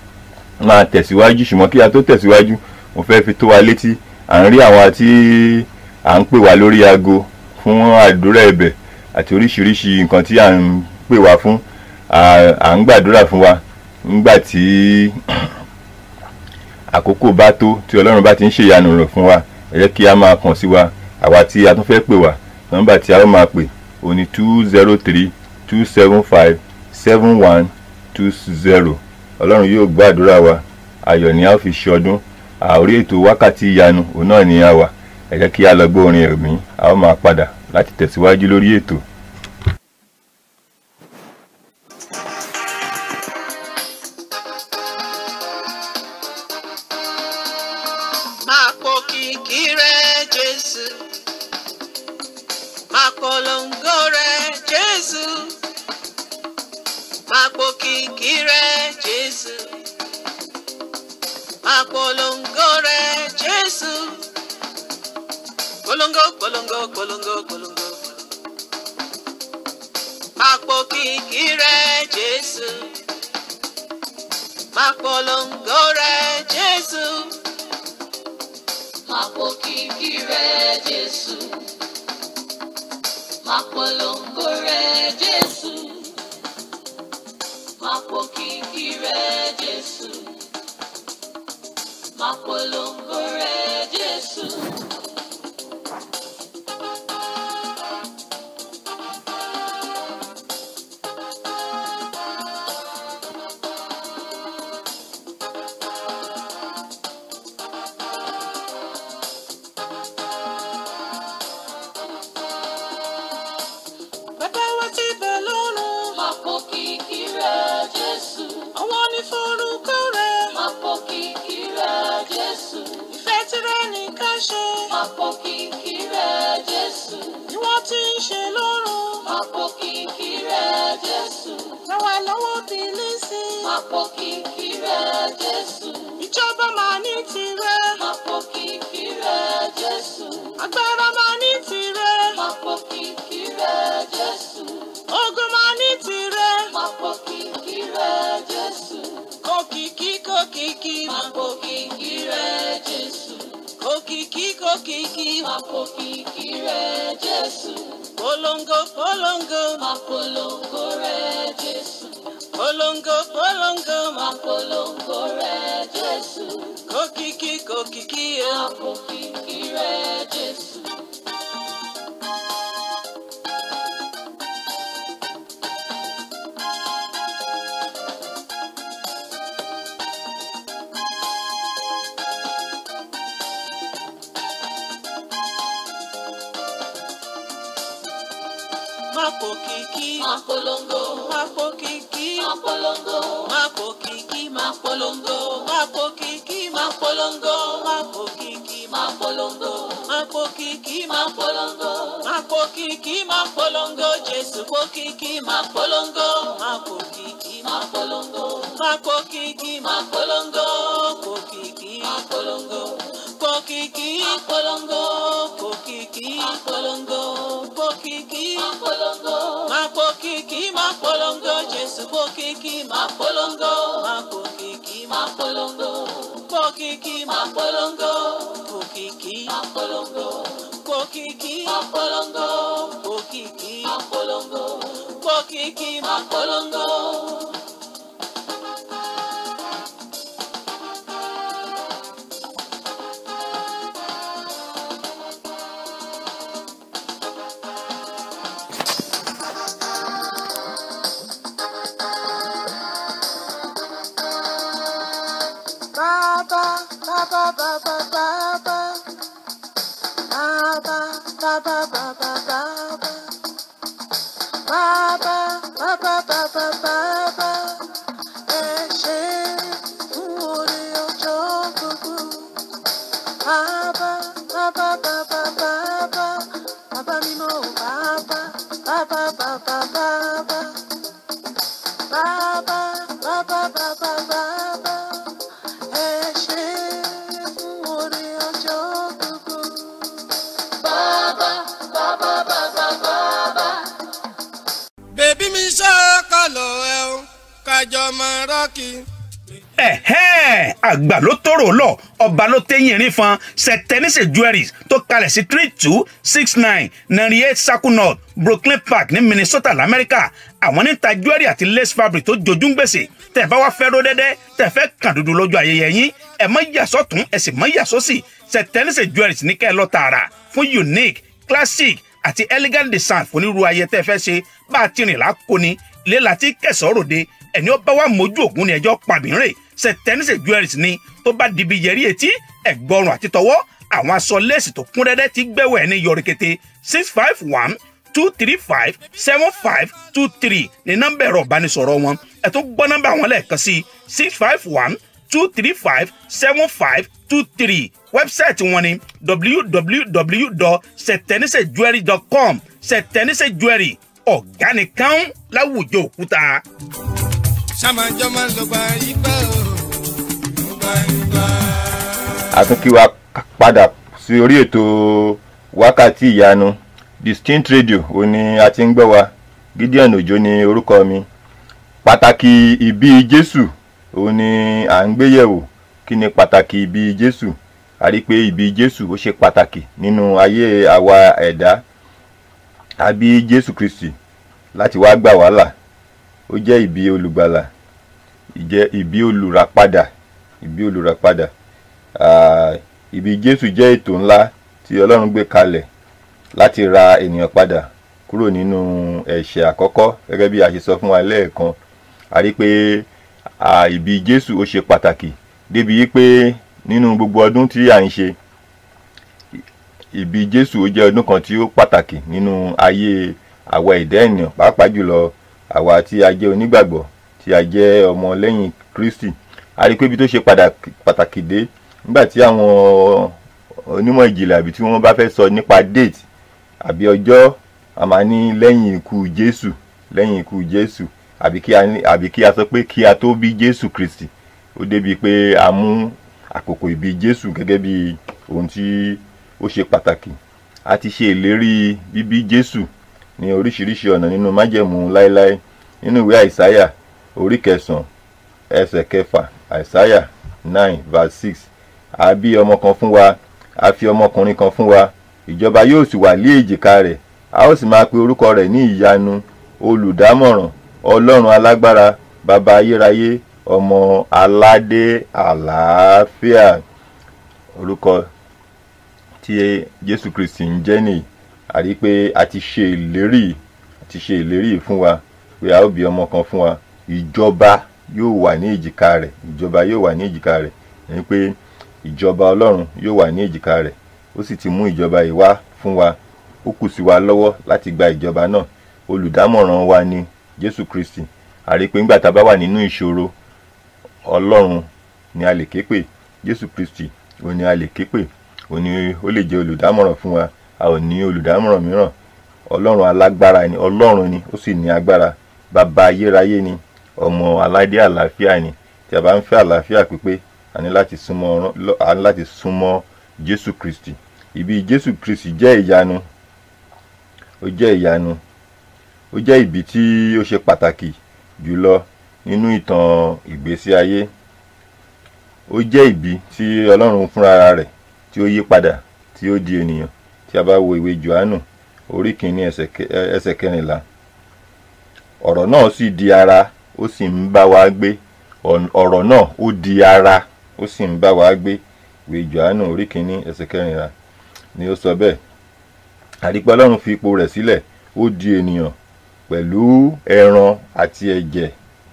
máa tẹ̀síwájú, ṣùgbọ́n kí a tó tẹ̀síwájú, mo fẹ́ fi tó wa létí. À ń rí àwọn tí à ń pè wá lórí aago fún àdúrà ẹ̀bẹ̀ àti oríṣiríṣi nǹkan tí à ń pè wá fún. À ń gbàdúrà fún wa nígbà tí àkókò bá tó, tí Ọlọ́run bá ti ń ṣèyanu rẹ̀ fún wa. Ẹ jẹ́ kí a máa kàn sí wa. Àwa tí a tún fẹ́ pè wá, nọ́mbà tí a ó máa pè ó ní two zero three two seven five seven one two zero. Ọlọ́run yóò gbọ́ àdúrà wa. Ayọ̀ ni a ó fi ṣe ọdún. Àórí ètò wákàtí ìyanu òun náà ni a wà. Ẹ jẹ́ kí a lọ gbọ́ orin ẹ̀mí, a ó máa padà láti tẹ̀síwájú lórí ètò. Máa po kìkì rẹ Jésù, máa polongo rẹ Jésù, máa po kìkì rẹ Jésù, máa polongo rẹ Jésù. Polongo, polongo, polongo, polongo. Máa po kìkì rẹ Jésù, máa polongo rẹ Jésù. Máa po kìkì rẹ Jésù, máa polongo rẹ Jésù, máa po kìkì rẹ Jésù, máa polongo rẹ Jésù. Jésù. Táwa lọ́wọ́ bìlísì. Máa pọ̀ kìkì rẹ̀ Jésù. Ìjọba máa ní tirẹ̀. Máa pọ̀ kìkì rẹ̀ Jésù. Agbára máa ní tirẹ̀. Máa pọ̀ kìkì rẹ̀ Jésù. Ogun máa ní tirẹ̀. Máa pọ̀ kìkì rẹ̀ Jésù. Kòkìkí kòkìkí Máa pọ̀ kìkì rẹ̀ Jésù. kòkìkí kòkìkí. Máa pọ̀ kìkì rẹ̀ Jésù. Polongo polongo. Máa polongo rẹ̀ Jésù. Polongo polongo. Máa polongo rẹ̀ Jésù. Kòkìkí kòkìkí. Máa pọ̀ kìkì rẹ̀ Jésù. Máa pòkìkí. Máa polongo. Máa pòkìkí. Máa polongo. Máa pòkìkí. Máa polongo. Máa pòkìkí. Máa polongo. Máa pòkìkí. Máa polongo. Máa pòkìkí. Máa polongo. Máa pòkìkí. Máa polongo. Jésù pòkìkí. Máa polongo. Máa pòkìkí. Máa polongo. Máa pòkìkí. Máa polongo. Pòkìkí. Máa polongo. Pòkìkí. Máa polongo. Pòkìkí. Máa polongo. Pòkìkí. Máa polongo. Máa pòkìkí. Máa polongo. Jésù pòkìkí. Máa polongo. Máa pòkìkí. Máa polongo. Pòkìkí. Máa polongo. Pòkìkí. Máa polongo. Pòkìkí. Máa polongo. Pòkìkí. Máa polongo. Pòkìkí. Máa polongo. Baba, Baba, Baba, Baba. Baba, Baba, Baba, Baba. Baba, Baba, Baba, Baba. Ẹ ṣé fún oore ọjọ́ gbogbo. Baba, Baba, Baba, Baba. Baba mímọ́ o, Baba, Baba, Baba, Baba. Baba, Baba, Baba, Baba. Ẹ ṣé fún oore ọjọ́ gbogbo. Baba, Baba, Baba, Baba. Bèbí mi ṣọ́kọ̀ lọ ẹ o, kájọ máa rọ́ọ̀kì. ẹ̀hẹ́ àgbà ló tóró lọ ọba ló téyìn rí fan Sẹ̀tẹ́nísè jewelries tó kalẹ̀ sí three two six nine ninety eight Circle North Brooklyn Park ní Minnesota lamẹ́ríkà. àwọn níta jewelry àti lace fabric tó jojú ń gbèsè tẹ̀ bá wá fẹ́ ró dẹ́dẹ́ tẹ̀ fẹ́ kàn dúdú lójú ayẹyẹ yín ẹ̀ mọ́ yàsọ́ tún ẹ̀ sì mọ́ yàsọ́ sí Sẹ̀tẹ́nísè jewelries ní kẹ́ ẹ lọ tààrà fún unique classic àti elegant design fún onírúurú ayẹyẹ tẹ́ fẹ́ ṣe bá a ti rìn lákòóní ilé láti kẹsàn-án ròde ẹni ó bá wà mójú ògún ní ẹjọ́ pàbínrè Sẹ̀tẹ́nísè jewelries ni tó bá dibi yẹrí etí ẹ̀gbọ́rùn àti tọwọ́ àwọn aṣọ lẹ́sì tó kún dẹ́dẹ́ ti gbẹ́wẹ̀ ní yọrìkété six five one two three five seven five two three ní nọ́mbà ẹ̀rọ ìbánisọ̀rọ̀ wọn ẹ̀ tún gbọ́ nọ́mbà wọn lẹ́ẹ̀kan sí six five one two three five seven five two three wẹ́bsáìtì wọn ni w w w dot sẹ̀tẹ́nísè jewelry dot com Sẹ̀tẹ́nísè jewelry ọ̀gá nìkan láwùjọ òkúta. Ṣàmàjọ máa ń lọ gba ìgbà o, gba ìgbà. a tún kí wa padà sí orí ètò wákàtí ìyanu Distinct Radio ó ní a ti ń gbọ́ wa. Gideon Òjó ni orúkọ mi. Pàtàkì ìbí Jésù ó ní à ń gbé yẹ̀wò. Kí ni pàtàkì ìbí Jésù? A rí pé ìbí Jésù ó ṣe pàtàkì nínú ayé àwa ẹ̀dá. A bí Jésù Kristi láti wá gbà wá là. Ó jẹ́ ìbí olùgbàlà, ìjẹ́ ìbí olùràpadà, ìbí olùràpadà. Ah, ìbí Jésù jẹ́ ètò ńlá tí Ọlọ́run gbé kalẹ̀ láti ra ènìyàn padà kúrò nínú ẹ̀ṣẹ̀ àkọ́kọ́ gẹ́gẹ́ bí a ṣe sọ fún wa lẹ́ẹ̀kan. A rí pé ah, ìbí Jésù ó ṣe pàtàkì débi pé nínú gbogbo ọdún tí à ń ṣe, ìbí Jésù ó jẹ́ ọdún kan tí ó pàtàkì nínú ayé àwa ẹ̀dá ènìyàn, pàápàá jùlọ àwa tí a jẹ́ onígbàgbọ́, tí a jẹ́ ọmọ lẹ́yìn Kristi. A rí pé ibi tó ṣe pàtàkì dé nígbà tí àwọn onímọ̀ ìjìnlẹ̀ àbí tí wọ́n bá fẹ́ sọ nípa date àbí ọjọ́, a máa ní lẹ́yìn ikú Jésù lẹ́yìn ikú Jésù, àbí kí a ní àbí kí a sọ pé kí a tó bí Jésù Kristi. Ó débi pé a mú àkókò ìbí Jésù gẹ́gẹ́ bí ohun tí ó ṣe pàtàkì. A ti ṣe ìlérí bíbí Jésù ní oríṣiríṣi ọ̀nà nínú májẹ̀mú láéláé. Nínú ìwé Àìsáyà orí kẹsàn-án ẹsẹ̀ kẹfà, Àìsáyà nine verse six, a bí ọmọ kan fún wa, a fi ọmọkùnrin kan fún wa, ìjọba yóò sì wà lé èjìká rẹ̀, a ó sì máa pe orúkọ rẹ̀ ní ìyanu, olùdámọ̀ràn, ọlọ́run alágbára, baba ayérayé, ọmọ aládé àlàáfíà. Orúkọ tí Jésù Kristi ń jẹ́ nìyí. A rí pé a ti ṣe ìlérí a ti ṣe ìlérí fún wa pé a ó bí ọmọ kan fún wa, ìjọba yóò wà ní èjìká rẹ̀, ìjọba yóò wà ní èjìká rẹ̀, ní pé ìjọba Ọlọ́run yóò wà ní èjìká rẹ̀. Ó sì ti mú ìjọba yìí wá fún wa, ó kù sí wa lọ́wọ́ láti gba ìjọba náà. Olùdámọ̀ràn wa ni Jésù Kristi. A rí pé nígbà tá a bá wà nínú ìṣòro, Ọlọ́run ni a lè ké pè, Jésù Kristi òun ni a lè ké pè, òun ni ó lè jẹ́ olùdámọ̀ràn fún wa. A ò ní olùdámọ̀ràn mìíràn. Ọlọ́run alágbára ni, Ọlọ́run ni, ó sì ní agbára. Baba ayérayé ni, ọmọ aládé àlàáfíà ni. Tí a bá ń fẹ́ àlàáfíà pípé, a ní láti súnmọ́ a ní láti súnmọ́ Jésù Kristi. Ìbí Jésù Kristi jẹ́ ìyanu, ó jẹ́ ìyanu, ó jẹ́ ìbí tí ó ṣe pàtàkì jùlọ nínú ìtàn ìgbésí ayé. Ó jẹ́ ìbí tí Ọlọ́run fúnra rẹ̀ tí ó yí padà, tí ó di ènìyàn. Tí a bá wo ìwé Jòhánù orí kìíní ẹsẹ̀ kẹrìnlá, ọ̀rọ̀ náà sì di ara, ó sì ń bá wa gbé. Ọ̀rọ̀ náà ó di ara, ó sì ń bá wa gbé. Ìwé Jòhánù orí kìíní ẹsẹ̀ kẹrìnlá ni ó sọ bẹ́ẹ̀. Àdìpẹ́ Ọlọ́run fi ipò rẹ̀ sílẹ̀, ó di ènìyàn pẹ̀lú ẹran àti ẹ̀jẹ̀,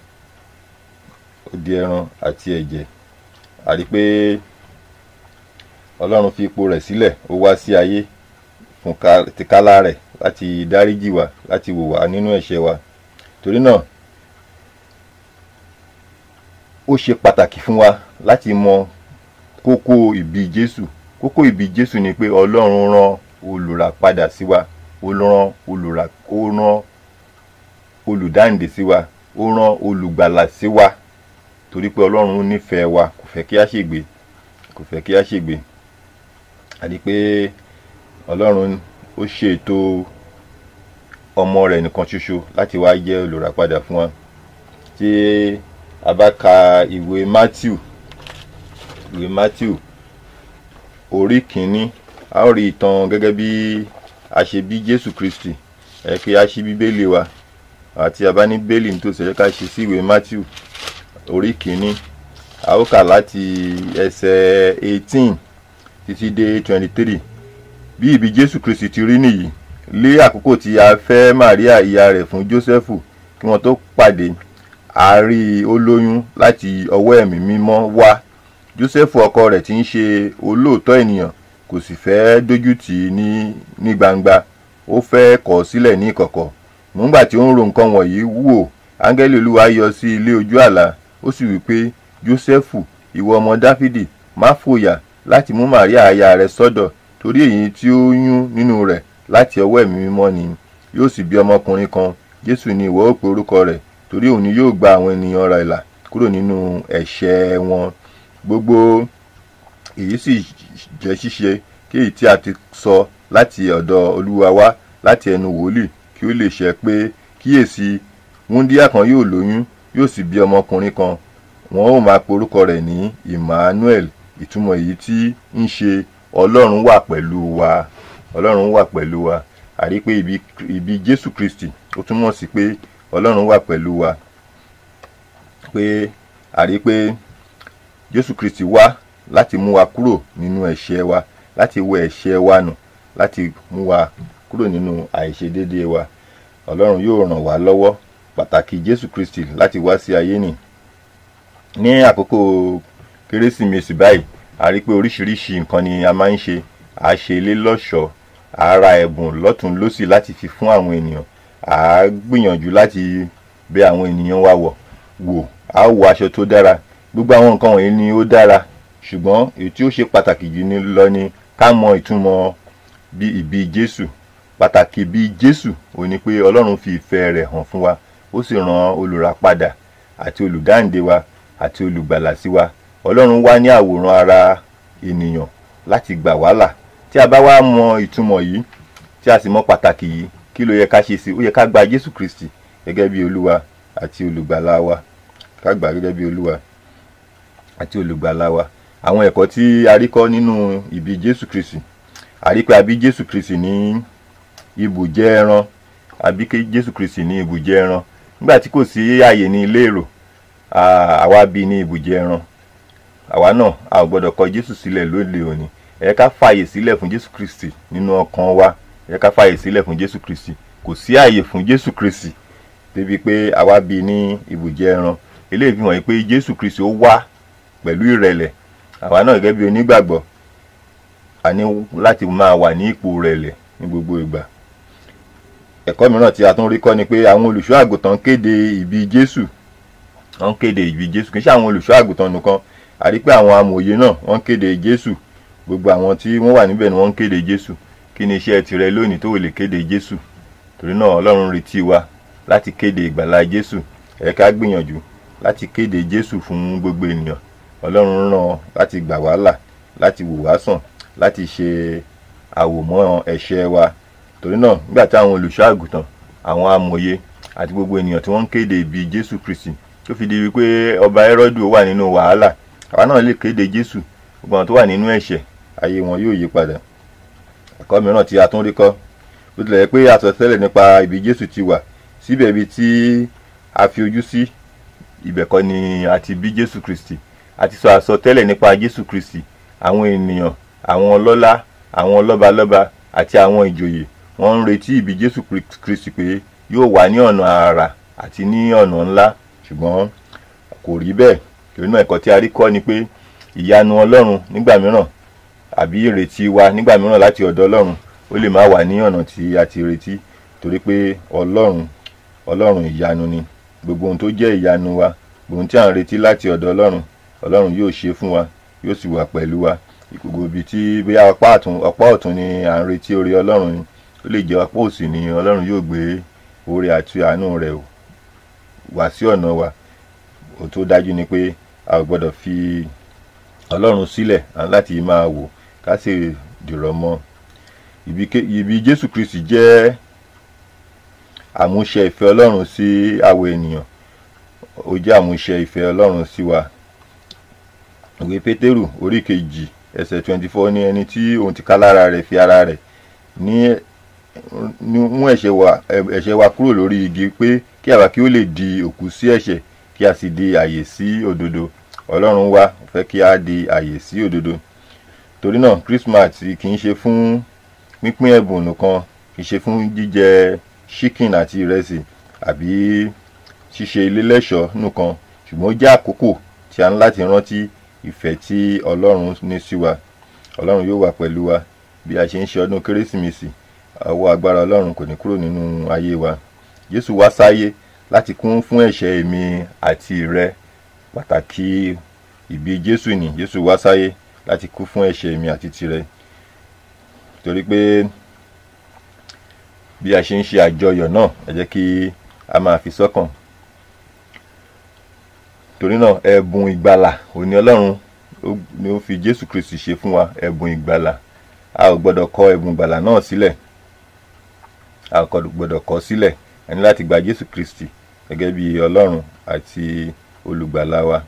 ó di ẹran àti ẹ̀jẹ̀. Àdìpẹ́ Ọlọ́run fi ipò rẹ̀ sílẹ̀, ó wá sí ayé fún tìkálà rẹ̀ láti dáríjì wá, láti wò wá nínú ẹ̀ṣẹ̀ wa. Torí náà ó ṣe pàtàkì fún wa láti mọ kókó ìbí Jésù. Kókó ìbí Jésù ni pé Ọlọ́run rán olùràpadà sí wa, ó rán olùrà ó rán olùdáǹdè sí wa, ó rán olùgbàlà sí wa. Torí pé Ọlọ́run nífẹ̀ẹ́ wa, kò fẹ́ kí a ṣègbé, kò fẹ́ kí a ṣègbé. Àdí pé Ọlọ́run ó ṣètò ọmọ rẹ̀ nìkan ṣoṣo láti wá jẹ́ olùràpadà fún wa. Tí a bá ka ìwé Matthew ìwé Matthew orí kìíní, a ó rí ìtàn gẹ́gẹ́ bí a ṣe bí Jésù Kristi. Ẹ kí a ṣí bíbélì wa, àti a bá ní bíbélì nítòsí, ẹ ká ṣí sí ìwé Matthew orí kìíní. A ó kà láti ẹsẹ̀ eighteen títí dé twenty-three. Bí ìbí Jésù Kristi ti rí nìyí. Lé àkókò tí a fẹ́ Màríà ìyá rẹ̀ fún Jósẹ́fù kí wọ́n tó pàdé, a rí ó lóyún láti ọwọ́ ẹ̀mí mímọ́ wá. Jósẹ́fù ọkọ rẹ̀ tí ń ṣe olóòótọ́ ènìyàn, kò sì fẹ́ dójú tì í ní ní gbangba, ó fẹ́ kọ̀ ọ́ sílẹ̀ ní ìkọ̀kọ̀. Nígbà tí ó ń ro nǹkan wọ̀nyí wò, áńgẹ́lì Olúwa yọ sí ilé ojú àlá, ó sì wí pé, Jósẹ́fù, ìwọ ọmọ Dáfídì, má fòyà láti mú Màríà aya rẹ̀ sọ́dọ̀, torí èyí tí ó yún nínú rẹ̀ láti ọwọ́ ẹ̀mí mímọ́ ni. Yóò sì bí ọmọkùnrin kan, Jésù ni ìwọ ó pe orúkọ rẹ̀, torí òun ni yóò gba àwọn ènìyàn rẹ̀ là kúrò nínú ẹ̀ṣẹ̀ wọn. Gbogbo èyí sì jẹ́ ṣíṣe kí èyí tí a ti sọ láti ọ̀dọ̀ Olúwa wá láti ẹnu wòlíì, kí ó lè ṣẹ pé, kíyèsí, wúńdíá kan yóò lóyún, yóò sì bí ọmọkùnrin kan, wọn ó máa pe orúkọ rẹ̀ ní Emmanuel. Ìtumọ̀ èyí tí ń ṣe Ọlọ́run wà pẹ̀lú wa, Ọlọ́run wà pẹ̀lú wa. A rí pé ìbí ìbí Jésù Kristi ó túmọ̀ sí pé Ọlọ́run wà pẹ̀lú wa. Pé a rí pé Jésù Kristi wá láti mú wa kúrò nínú ẹ̀ṣẹ̀ wa, láti wẹ ẹ̀ṣẹ̀ wa nù, láti mú wa kúrò nínú àìṣedéédéé wa. Ọlọ́run yóò ràn wá lọ́wọ́. Pàtàkì Jésù Kristi láti wá sí ayé nì. Ní àkókò Kérésìmesì báyìí, a rí pé oríṣiríṣi nǹkan ni a máa ń ṣe. À ṣe ilé lọ́ṣọ̀ọ́, à ra ẹ̀bùn lọ́tùn lósì láti fi fún àwọn ènìyàn. À gbìyànjú láti bẹ àwọn ènìyàn wa wò wò, à wọ aṣọ tó dára. Gbogbo àwọn nǹkan wọ̀nyí ni ó dára, ṣùgbọ́n èyí tí ó ṣe pàtàkì jù ní lọ ni ká mọ ìtumọ̀ bí ìbí Jésù. pàtàkì bí Jésù ó ní pé Ọlọ́run fi ìfẹ́ rẹ̀ hàn fún wa, ó sì rán olùràpadà àti olùdáǹdè wa àti olùgbàlà sí wa. Ọlọ́run wá ní àwòrán ara ènìyàn láti gbà wá là. Tí a bá wá mọ ìtumọ̀ yìí, tí a sì mọ pàtàkì yìí, kí ló yẹ ká ṣe sí? Ó yẹ ká gba Jésù Kristi gẹ́gẹ́ bí Olúwa àti olùgbàlà wa. Ká gbà gẹ́gẹ́ bí Olúwa àti olùgbàlà wa. Àwọn ẹ̀kọ́ tí a rí kọ́ nínú ìbí Jésù Kristi, a rí pé a bí Jésù Kristi ní ibùjẹ ẹran, a bí Jésù Kristi ní ibùjẹ ẹran. Nígbà tí kò sí àyè ní ilé èrò, àwa bí ní ibùjẹ ẹran. Àwa náà a ò gbọdọ̀ kọ Jésù sílẹ̀ lóde òní. Ẹ ká fààyè sílẹ̀ fún Jésù Kristi nínú ọkàn wa. Ẹ ká fààyè sílẹ̀ fún Jésù Kristi. Kò sí àyè fún Jésù Kristi débi pé àwa bí ní ibùjẹ ẹran. Eléyìí fi hàn pé Jésù Kristi ó wá pẹ̀lú ìrẹ̀lẹ̀. Àwa náà gẹ́gẹ́ bí onígbàgbọ́, a ní láti máa wà ní ipò ìrẹ̀lẹ̀ ní gbogbo ìgbà. Ẹ̀kọ́ mìíràn tí a tún rí kọ́ ni pé àwọn olùṣọ́ àgùntàn kéde ìbí Jésù. Wọ́n kéde ìbí Jésù. Kì í ṣe àwọn olùṣọ́ àgùntàn nìkan. A rí pé àwọn amòye náà wọ́n kéde Jésù. Gbogbo àwọn tí wọ́n wà níbẹ̀ ni wọ́n kéde Jésù. Kí ni iṣẹ́ tirẹ̀ lónìí tó lè kéde Jésù? Torí náà Ọlọ́run retí wa láti kéde ìgbàlà Jésù. Ẹ ká gbìyànjú láti kéde Jésù fún gbogbo ènìyàn. Ọlọ́run rán láti gbà wá là, láti wò wá sàn, láti ṣe àwòmọ́ ẹ̀ṣẹ̀ wa. Torí náà nígbà tí àwọn olùṣọ́ àgùntàn, àwọn amòye àti gbogbo ènìyàn tí wọ́n ń kéde ìbí Jésù Kristi, tó fi di wípé ọba Hẹ́rọ́dù wà nínú wàhálà, àwa náà lè kéde Jésù. Gbogbo àwọn tó wà nínú ẹ̀ṣẹ̀, ayé wọn yóò yí padà. Ẹ̀kọ́ mìíràn tí a tún rí kọ́, bó tilẹ̀ jẹ́ pé àsọtẹ́lẹ̀ nípa ìbí Jésù ti wà, síbẹ̀ ibi tí a fi ojú sí, ibẹ̀ kọ́ ni a ti bí Jésù Kristi. A ti sọ àsọtẹ́lẹ̀ nípa Jésù Kristi. Àwọn ènìyàn, àwọn ọlọ́lá, àwọn lọ́balọ́ba àti àwọn ìjòyè, wọ́n ń retí ìbí Jésù Kristi pé yóò wá ní ọ̀nà àrà àti ní ọ̀nà ńlá, ṣùgbọ́n kò rí bẹ́ẹ̀. Torí náà ẹ̀kọ́ tí a rí kọ́ ni pé ìyanu Ọlọ́run nígbà mìíràn, àbí ìrètí wa nígbà mìíràn láti ọ̀dọ̀ Ọlọ́run, ó lè má wà ní ọ̀nà tí a ti retí. Torí pé Ọlọ́run, Ọlọ́run ìyanu ni. Gbogbo ohun tó jẹ́ ìyanu wa, gbogbo ohun tí à ń retí láti ọ̀dọ̀ Ọlọ́run, Ọlọ́run yóò ṣe fún wa, yóò sì wà pẹ̀lú wa. Gbogbo ibi tí bóyá ọ̀pá ọ̀tún ọ̀pá ọ̀tún ni à ń retí oore Ọlọ́run ni, ó lè jẹ́ ọ̀pá òsì ni Ọlọ́run yóò gbé oore àti àánú rẹ̀ wá sí ọ̀nà wa. Ohun tó dájú ni pé a ò gbọdọ̀ fi Ọlọ́run sílẹ̀ láti máa wò ká sì dìrọ̀ mọ́. Ìbí Jésù Kristi jẹ́ àmúṣẹ ìfẹ́ Ọlọ́run sí àwọn ènìyàn. Ó jẹ́ àmúṣẹ ìfẹ́ Ọlọ́run sí wa. Ìwé Pétérù orí kejì ẹsẹ̀ twenty four ní ẹni tí òun ti ká lára rẹ̀ fi ara rẹ̀ ní mú ẹ̀ṣẹ̀ wa ẹ̀ṣẹ̀ wa kúrò lórí igi, pé kí àwa kí ó lè di òkú sí ẹ̀ṣẹ̀, kí a sì di àyè sí òdodo. Ọlọ́run wá fẹ́ kí a di àyè sí òdodo. Torí náà Christmas kì í ṣe fún pínpín ẹ̀bùn nìkan, kì í ṣe fún jíjẹ chicken àti ìrẹsì àbí ṣíṣe ilé lẹ́ṣọ̀ọ́ nìkan, ṣùgbọ́n ó jẹ́ àkókò tí a ní láti rántí ìfẹ́ tí Ọlọ́run ní sí wa. Ọlọ́run yóò wà pẹ̀lú wa bí a ṣe ń ṣe ọdún Kérésìmesì. Ọwọ́ agbára Ọlọ́run kò ní kúrò nínú ayé wa. Jésù wá sáyé láti kún fún ẹ̀ṣẹ̀ èmi àti rẹ. Pàtàkì ìbí Jésù ni Jésù wá sáyé láti kún fún ẹ̀ṣẹ̀ èmi àti tirẹ̀. Torí pé bí a ṣe ń ṣe àjọyọ̀ náà, ẹ jẹ́ kí a máa fi sọ́kàn. Torí náà ẹ̀bùn ìgbàlà òní Ọlọ́run ni ó fi Jésù Kristi ṣe fún wa. Ẹ̀bùn ìgbàlà, a ò gbọdọ̀ kọ ẹ̀bùn ìgbàlà náà sílẹ̀. A ò gbọdọ̀ kọ sílẹ̀. A ní láti gba Jésù Kristi gẹ́gẹ́ bí Ọlọ́run àti olùgbàlà wa.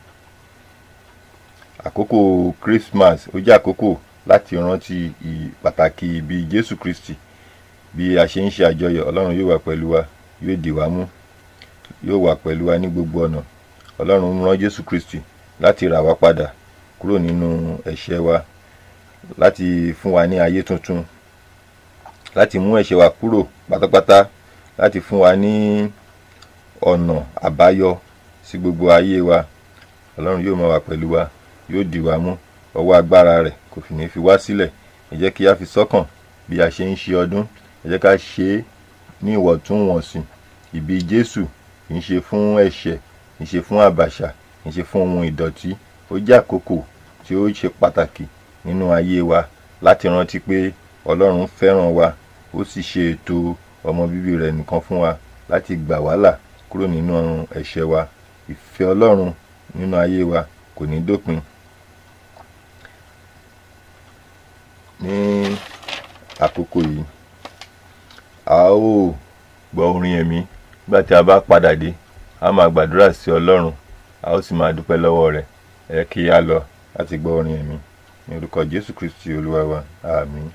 Àkókò Christmas ó jẹ́ àkókò láti rántí pàtàkì ìbí Jésù Kristi. Bí a ṣe ń ṣe àjọyọ̀, Ọlọ́run yóò wà pẹ̀lú wa, yóò dì wá mú, yóò wà pẹ̀lú wa ní gbogbo ọ̀nà. Ọlọ́run rán Jésù Kristi láti rà wá padà kúrò nínú ẹ̀ṣẹ̀ wa, láti fún wa ní ayé tuntun, láti mú ẹ̀ṣẹ̀ wa kúrò pátápátá, láti fún wa ní ọ̀nà àbáyọ sí gbogbo ayé wa. Ọlọ́run yóò máa wà pẹ̀lú wa, yóò dì wá mú, ọwọ́ agbára rẹ̀ kò fi ní fi wá sílẹ̀. Ẹ jẹ́ kí a fi sọ́kàn bí a ṣe ń ṣe ọdún. Ẹ jẹ́ ká ṣe é ní ìwọ̀ntúnwọ̀nsì. Ìbí Jésù kì í ṣe fún ẹ̀ṣẹ̀, kì í ṣe fún àbàṣà, kì í ṣe fún ohun ìdọ̀tí. Ó jẹ́ àkókò tí ó ṣe pàtàkì nínú ayé wa láti rántí pé Ọlọ́run fẹ́ràn wa, ó sì ṣe ètò ọmọ bíbí rẹ̀ nìkan fún wa láti gbà wá là kúrò nínú ẹ̀ṣẹ̀ wa. Ìfẹ́ Ọlọ́run nínú ayé wa kò ní dópin. Ní àkókò yìí a ó gbọ́ orin ẹ̀mí. Nígbà tí a bá padà dé, a máa gbàdúrà sí Ọlọ́run, a ó sì máa dúpẹ́ lọ́wọ́ rẹ̀. Ẹ kí a lọ láti gbọ́ orin ẹ̀mí ní orúkọ Jésù Kristi Olúwa wa. Àmín.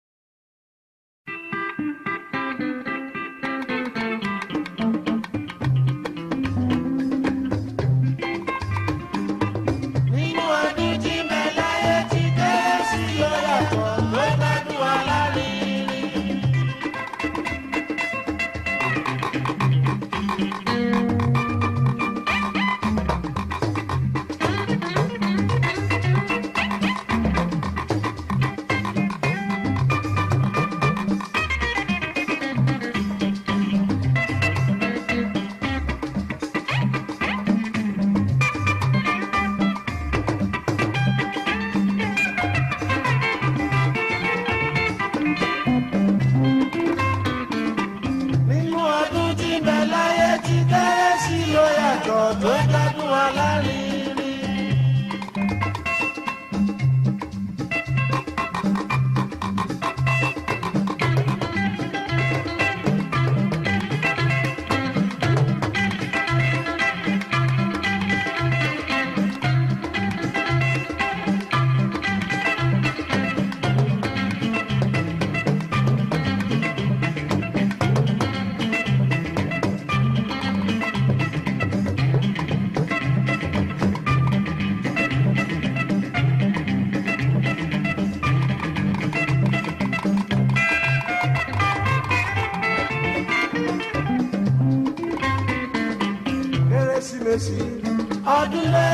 Kérésìmesì ọdún lé.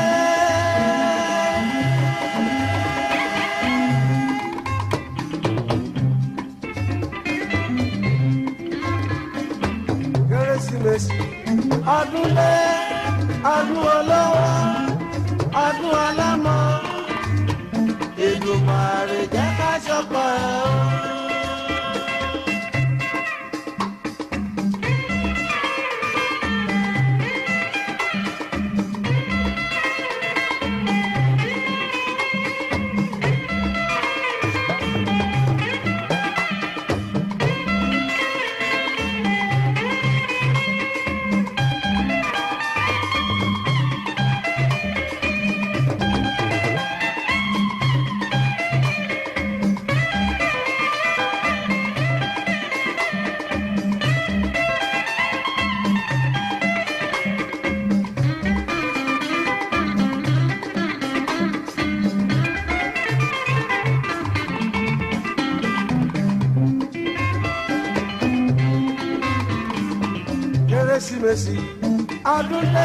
Kérésìmesì ọdún lé, ọdún olówó, ọdún alámọ̀. Èdùmàrè jẹ́ ká ṣọpọ̀ ẹ̀ o. Kérésìmesì ọdún lé.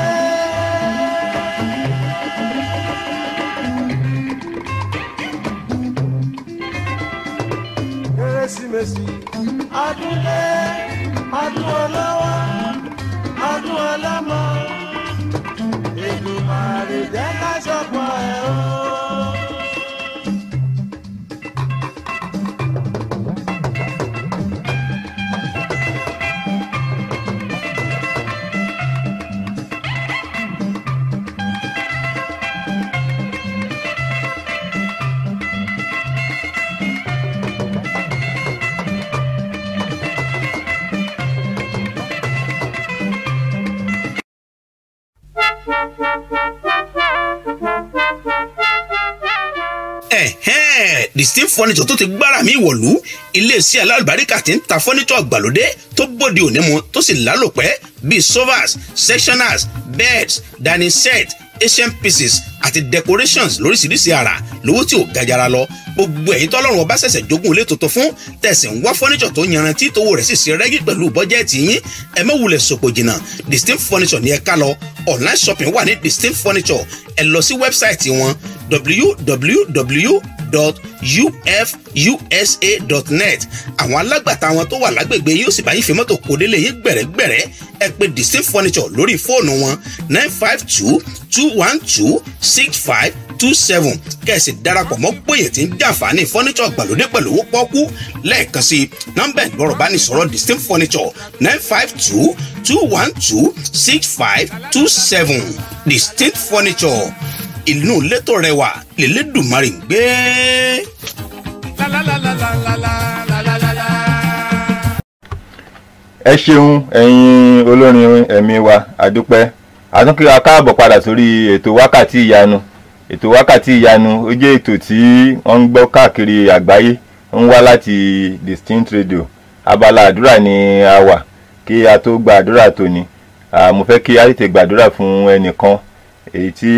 Kérésìmesì ọdún lé, ọdún olówó, ọdún ọlọ́mọ. Èdùmàrè jẹ́ ká ṣọpọ̀ ẹ̀ o. ẹ̀hẹ́n Distinct Furniture tó ti gbára mi wọ̀lú iléeṣẹ́ alálùbáríkà tí ń ta fọ́nítọ̀ gbàlódé tó bóde òní mu tó sì lálòpẹ́ bíi sofas, sectionals, beds, dining set, Asian pieces àti decorations lóríṣiríṣi àrà lówó tí ò gajara lọ. Gbogbo ẹ̀yin tọ́lọ́run ọba ṣẹ̀ṣẹ̀ jogún ilé tuntun fún tẹ̀sí ń wá fọ́nítọ̀ tó yanrantí tówó rẹ̀ sì ṣe rẹ́gí pẹ̀lú bọ́jẹ́ẹ̀tì yín. Ẹ má wulẹ̀ sòpò jìnnà, Distinct Furniture ní ẹ ká lọ. Online shopping wà ní Distinct Furniture. Ẹ lọ sí wẹ́bsáìtì wọn w w w dot u f u s a dot net. àwọn alágbàtà wọn tó wà lágbègbè yóò sì bá yín fi mọ́tò kó délé yín gbẹ̀rẹ́gbẹ̀rẹ́. ẹ pè Distinct Furniture lórí fóònù wọn nine five two two one two six five two seven kẹ̀sì darapọ̀ mọ́ gbòyè tí ń jàǹfààní furniture gbàlódé pẹ̀lú owó pọ́kú. lẹ́ẹ̀kan sí nọ́mbà ìgbọ́rọ̀ bá ní sọ̀rọ̀ Distinct Furniture nine five two two one two six five two seven. Distinct Furniture inú létò rẹwà lélẹ́dùmarè ń gbé. ẹ ṣeun ẹ̀yin olórin ẹ̀mí wa àdúpẹ́ àtúnkí wa káàbọ̀ padà sórí ètò wákàtí ìyanu. ètò wákàtí ìyanu ó jẹ́ ètò tí wọ́n ń gbọ́ káàkiri àgbáyé ń wá láti Distinct Radio. abala àdúrà ni a wà. kí a tó gba àdúrà tòní mo fẹ́ kí a tètè gbàdúrà fún ẹnìkan èyí tí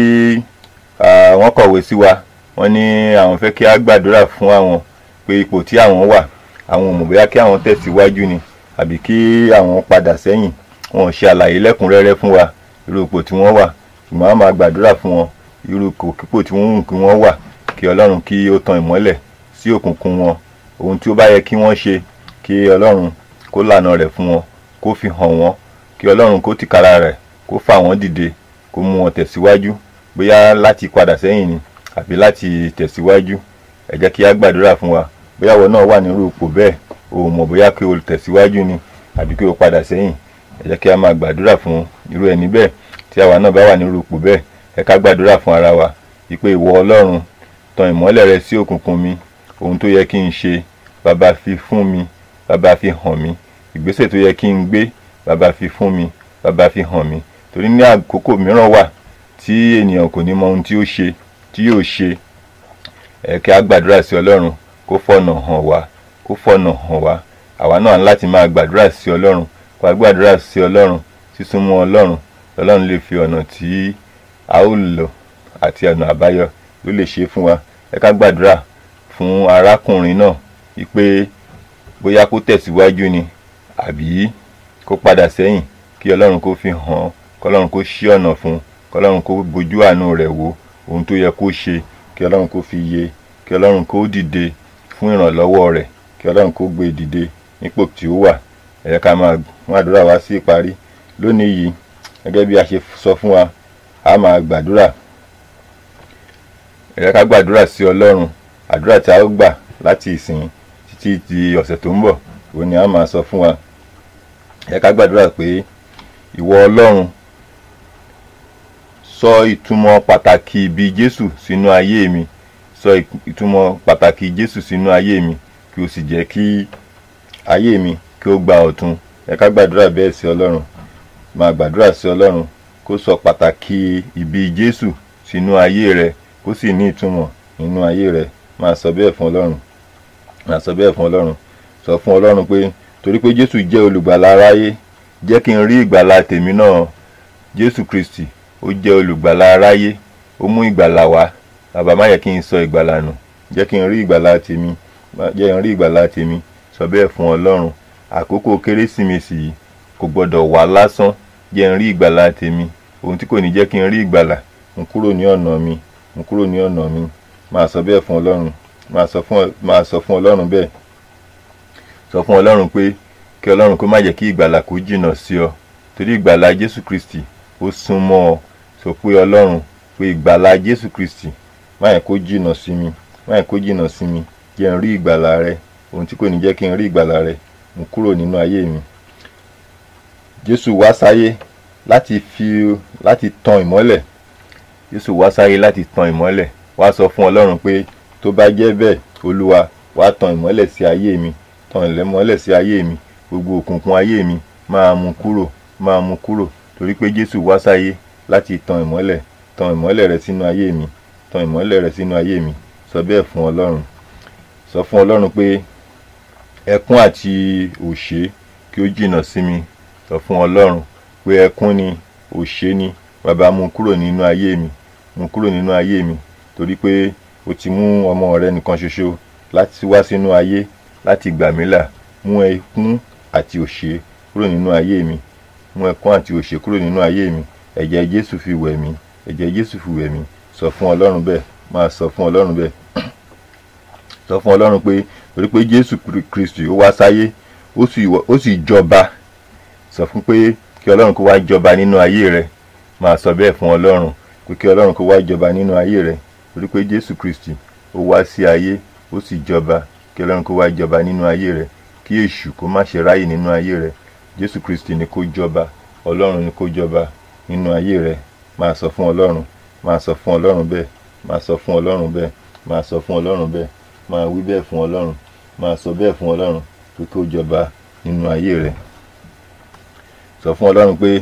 wọ́n kọ̀wé sí wa. wọ́n ní àwọn fẹ́ kí a gbàdúrà fún àwọn pé ipò tí àwọn wà àwọn ò mọ̀ bóyá kí àwọn tẹ̀síwájú ni àbí kí àwọn padà sẹ́yìn. wọn ò ṣe àlàyé lẹ́kùnrẹ́rẹ́ fún wa irú ipò tí wọ́n wà ṣùgbọ́n a máa gbàdúrà fún wọn irú ipò tí wọ́n kí wọ́n wà kí Ọlọ́run kí ó tan ìmọ́lẹ̀ sí òkùnkùn wọn. ohun tí ó bá yẹ kí wọ́n ṣe kí Ọlọ́run kó lànà rẹ̀ fún wọn kó fi hàn wọ́n kí Ọlọ́run kó tìkára rẹ̀ kó fà wọ́n dìde kó mú wọn tẹ̀síwájú bóyá láti padà sẹ́yìn ni àbí láti tẹ̀síwájú. ẹ jẹ́ kí a gbàdúrà fún wa bóyá wọn náà wà nírú ipò bẹ́ẹ̀ o mọ̀ bóyá kí o tẹ̀síwájú ni àbí kí o padà sẹ́yìn. ẹ jẹ́ kí a máa gbàdúrà fún irú ẹni bẹ́ẹ̀ tí àwa náà bá wà nírú ipò bẹ́ẹ̀. ẹ ká gbàdúrà fún ara wa wípé ìwọ Ọlọ́run tan ìmọ́lẹ̀ rẹ sí òkùnkùn mi. ohun tó yẹ kí n ṣe bàbá fi fún mi bàbá fi hàn mí. ìgbésẹ̀ tó yẹ kí n gbé bàbá fi fún mi bàbá fi hàn mí. torí ní àkókò mìíràn wà tí ènìyàn kò ní mọ ohun tí ó ṣe tí yóò ṣe. ẹ kí a gbàdúrà sí Ọlọ́run kó fọ̀nà hàn wá kó fọ̀nà hàn wá. àwa náà láti máa gbàdúrà sí Ọlọ́run kó a gbàdúrà sí Ọlọ́run sísúnmọ́ Ọlọ́run Ọlọ́run lè fi ọ̀nà tí a ó lò àti ọ̀nà àbáyọ ló lè ṣe fún wa. ẹ ká gbàdúrà fún arákùnrin náà wípé bóyá kó tẹ̀síwájú ni àbí kó padà sẹ́yìn kí Ọlọ́run kó fi hàn kí Ọlọ́run kó ṣí ọ̀nà fún kí Ọlọ́run kó bójú àánú rẹ̀ wò ohun tó yẹ kó ṣe kí Ọlọ́run kó fi yé kí Ọlọ́run kó dìde fún ìrànlọ́wọ́ rẹ̀ kí Ọlọ́run kó gbé dìde nípò tí ó wà. ẹ jẹ́ ká máa mú àdúrà wá sí ìparí lónìí yìí gẹ́gẹ́ bí a ṣe sọ fún wa a máa gbàdúrà. ẹ jẹ́ ká gbàdúrà sí Ọlọ́run àdúrà tí a ó gbà láti ìsìn títí di ọ̀sẹ̀ tó ń bọ̀ òun ni a máa sọ fún wa. ẹ jẹ́ ká gbàdúrà pé ìwọ Ọlọ́run sọ ìtumọ̀ pàtàkì ibi Jésù sínú ayé mi sọ ìtumọ̀ pàtàkì Jésù sínú ayé mi kí o sì jẹ́ kí ayé mi kí ó gba ọ̀tun. ẹ ká gbàdúrà bẹ́ẹ̀ sí Ọlọ́run máa gbàdúrà sí Ọlọ́run kó sọ pàtàkì ibi Jésù sínú ayé rẹ kó sì ní ìtumọ̀ nínú ayé rẹ. máa sọ bẹ́ẹ̀ fún Ọlọ́run máa sọ bẹ́ẹ̀ fún Ọlọ́run sọ fún Ọlọ́run pé torí pé Jésù jẹ́ olùgbàlà aráyé jẹ́ kí n rí ìgbàlà tèmi náà. Jésù Kristi ó jẹ́ olùgbàlà aráyé ó mú ìgbàlà wá. bàbá má yẹ kí n sọ ìgbàlà nù jẹ́ kí n rí ìgbàlà tèmi jẹ́ n rí ìgbàlà tèmi. sọ bẹ́ẹ̀ fún Ọlọ́run àkókò kérésìmesì yìí kò gbọdọ̀ wá lásán jẹ́ n rí ìgbàlà tèmi. ohun tí kò ní jẹ́ kí n rí ìgbàlà n kúrò ní ọ̀nà mi n kúrò ní ọ̀nà mi. máa sọ bẹ́ẹ̀ fún Ọlọ́run máa sọ fún máa sọ fún Ọlọ́run bẹ́ẹ̀ sọ fún Ọlọ́run pé kí Ọlọ́run kó má jẹ́ kí ìgbàlà kó jìnnà sí ọ torí ìgbàlà Jésù Kristi ó súnmọ́ ọ. sọ pé Ọlọ́run pé ìgbàlà Jésù Kristi má yẹ kó jìnnà sí mi má yẹ kó jìnnà sí mi jẹ́ n rí ìgbàlà rẹ. ohun tí kò ní jẹ́ kí n rí ìgbàlà rẹ mú kúrò nínú ayé mi. Jésù wá sáyé láti fi láti tan ìmọ́lẹ̀ Jésù wá sáyé láti tan ìmọ́lẹ̀. wá sọ fún Ọlọ́run pé tó bá jẹ́ bẹ́ẹ̀ Olúwa wá tan ìmọ́lẹ̀ sí ayé mi tan ìmọ́lẹ̀ sí ayé mi gbogbo òkùnkùn ayé mi máa mú kúrò máa mú kúrò torí pé Jésù wá sáyé láti tan ìmọ́lẹ̀ tan ìmọ́lẹ̀ rẹ sínú ayé mi tan ìmọ́lẹ̀ rẹ sínú ayé mi. sọ bẹ́ẹ̀ fún Ọlọ́run sọ fún Ọlọ́run pé ẹkún àti òṣè kí ó jìnnà sí mi. sọ fún Ọlọ́run pé ẹkún ni òṣè ni bàbá mú kúrò nínú ayé mi mú kúrò nínú ayé mi torí pé o ti mú ọmọ rẹ nìkan ṣoṣo láti wá sínú ayé láti gbà mí là. mú ẹkún àti òṣè kúrò nínú ayé mi mú ẹkún àti òṣè kúrò nínú ayé mi. ẹ̀jẹ̀ Jésù fi wẹ̀ mí ẹ̀jẹ̀ Jésù fi wẹ̀ mí. sọ fún Ọlọ́run bẹ́ẹ̀ máa sọ fún Ọlọ́run bẹ́ẹ̀ sọ fún ọlọ́run pé torí pé jésù kristi ó wá sáyé ó sì ó sì jọba, sọ fún pé kí ọlọ́run kó wá jọba nínú ayé rẹ. Máa sọ bẹ́ẹ̀ fún ọlọ́run pé kí ọlọ́run kó wá jọba nínú ayé rẹ torí pé jésù kristi ó wá sí ayé ó sì jọba. Kí ọlọ́run kó wá jọba nínú ayé rẹ, kí èṣù kó má ṣe ráyè nínú ayé rẹ. jésù kristi ni kó jọba, ọlọ́run ni kó jọba nínú ayé rẹ. Máa sọ fún ọlọ́run, máa sọ fún ọlọ́run bẹ́ẹ̀, máa sọ fún ọlọ́run bẹ́ẹ̀, máa sọ fún ọlọ́run bẹ́ẹ̀, máa wí bẹ́ẹ̀ fún ọlọ́run, máa sọ bẹ́ẹ̀ fún ọlọ́run pé kó jọba nínú ayé rẹ. Sọ fún ọlọ́run pé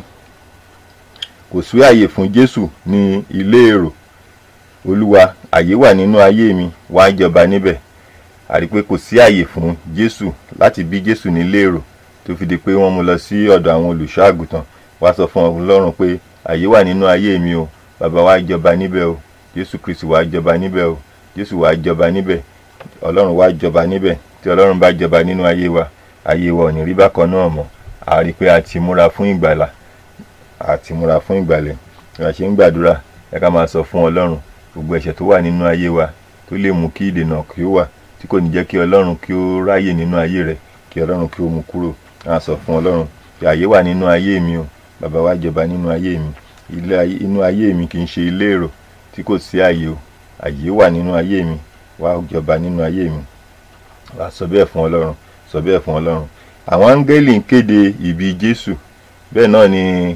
kò sí àyè fún jésù ní ilé èrò. olúwa, àyè wà nínú ayé mi, wá jọba níbẹ̀. Àrí pé kò sí àyè fún jésù láti bí jésù nílé èrò tó fi di pé wọ́n mú lọ sí ọ̀dọ̀ àwọn olùṣọ́ àgùntàn. Wá sọ fún ọlọ́run pé àyè wà nínú ayé mi o, bàbá wá jọba níbẹ̀ o, jésù kristi wá jọba níbẹ̀ o, jésù wá jọba níbẹ̀, ọlọ́run wá jọba níbẹ̀. Tí ọlọ́run bá jọba nínú ayé wa, ayé wa ò ní rí bákan náà mọ́. A rí pé a ti múra fún ìgbàlà, a ti múra fún ìgbàlẹ̀. Bí a ṣe ń gbàdúrà, ẹ ká máa sọ fún ọlọ́run gbogbo ẹ̀ṣẹ̀ tó wà nínú ayé wa tó lè mú kí ìdènà kí ó wà, tí kò ní jẹ́ kí ọlọ́run kí ó ráyè nínú ayé rẹ, kí ọlọ́run kí ó mú kúrò. A sọ fún ọlọ́run pé àyè wà nínú ayé mi o, bàbá wá jọba nínú ayé mi. Ilé ayé, inú ayé mi kì í ṣe ilé èrò tí kò sí àyè o, àyè wà nínú ayé mi, wá jọba nínú ayé mi. Wá sọ bẹ́ẹ̀ fún ọlọ́run, sọ bẹ́ẹ̀ fún ọlọ́run. Àwọn áńgẹ́lì ń kéde ìbí jésù, bẹ́ẹ̀ náà ni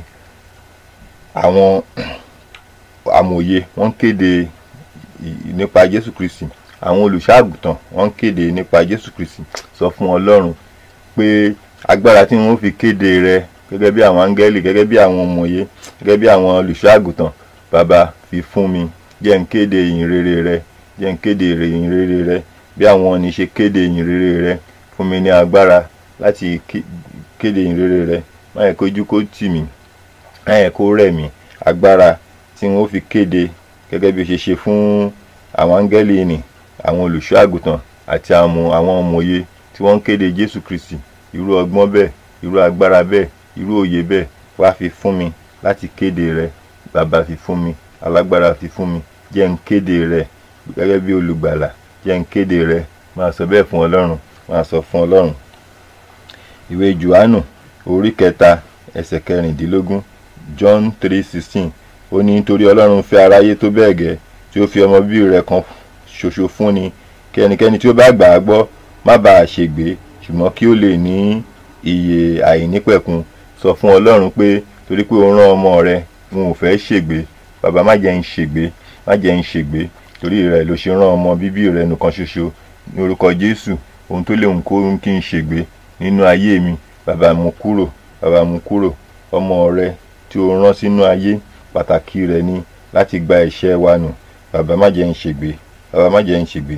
àwọn amòye wọ́n ń kéde nípa jésù kristi. Àwọn olùṣọ́-àgùntàn wọ́n ń kéde nípa jésù kristi. Sọ fún ọlọ́run pé agbára tí wọ́n fi kéde rẹ gẹ́gẹ́ bí àwọn áńgẹ́lì, gẹ́gẹ́ bí àwọn amòye, gẹ́gẹ́ bí àwọn olùṣọ́-àgùntàn, bàbá fi fún mi. Jẹ́ n kéde ìyìn rere rẹ, jẹ́ n kéde ìyìn rere rẹ bí àwọn ọ̀nì ṣe kéde ìyìn rere rẹ. Fún mi ní agbára láti kéde ìyìn rere rẹ. Má yẹ kójú kó tì mí, má yẹ kó rẹ̀ mí. Agbára tí wọ́n fi kéde gẹ́gẹ́ bí ó ṣe ṣe fún àwọn áńgẹ́lì ni, àwọn olùṣọ́ àgùntàn àti àwọn amòye tí wọ́n ń kéde jésù kristi. Irú ọgbọ́n bẹ́ẹ̀, irú agbára bẹ́ẹ̀, irú òye bẹ́ẹ̀ wá fi fún mi láti kéde rẹ. Bàbá fi fún mi, alágbára fi fún mi. Jẹ́ n kéde rẹ gẹ́gẹ́ bí olùgbàlà, jẹ́ n kéde rẹ. Máa sọ bẹ́ẹ̀ fún ọlọ́run, máa sọ fún ọlọ́run. Ìwé Jòhánù orí kẹta ẹsẹ̀ kẹrìndínlógún, John three sixteen. Ó ní nítorí ọlọ́run fẹ́ aráyé tó bẹ́ẹ̀ gẹ́ tí ó fi ọmọ bíbí rẹ̀ kan ṣoṣo fún ni, kí ẹnikẹ́ni tí ó bá gbà á gbọ́ má bàa ṣègbé, ṣùgbọ́n kí ó lè ní ìyè àìnípẹ̀kun. Sọ fún ọlọ́run pé torí pé ó rán ọmọ rẹ̀, wọn ò fẹ́ ṣègbé. Bàbá, má jẹ́ n ṣègbé, má jẹ́ n ṣègbé. Torí rẹ̀ ló ṣe rán ọmọ bíbí rẹ̀ nìkan ṣoṣo. Ní orúkọ jésù, ohun tó lè hùn kó kí n ṣègbé nínú ayé mi, bàbá mú kúrò, bàbá mú kúrò. Ọmọ rẹ̀ tí ó rán sínú ayé, pàtàkì rẹ̀ ni láti gba ẹ̀ṣẹ̀ wa nù. Bàbá, má jẹ́ n ṣègbé, bàbá má jẹ́ n ṣègbé.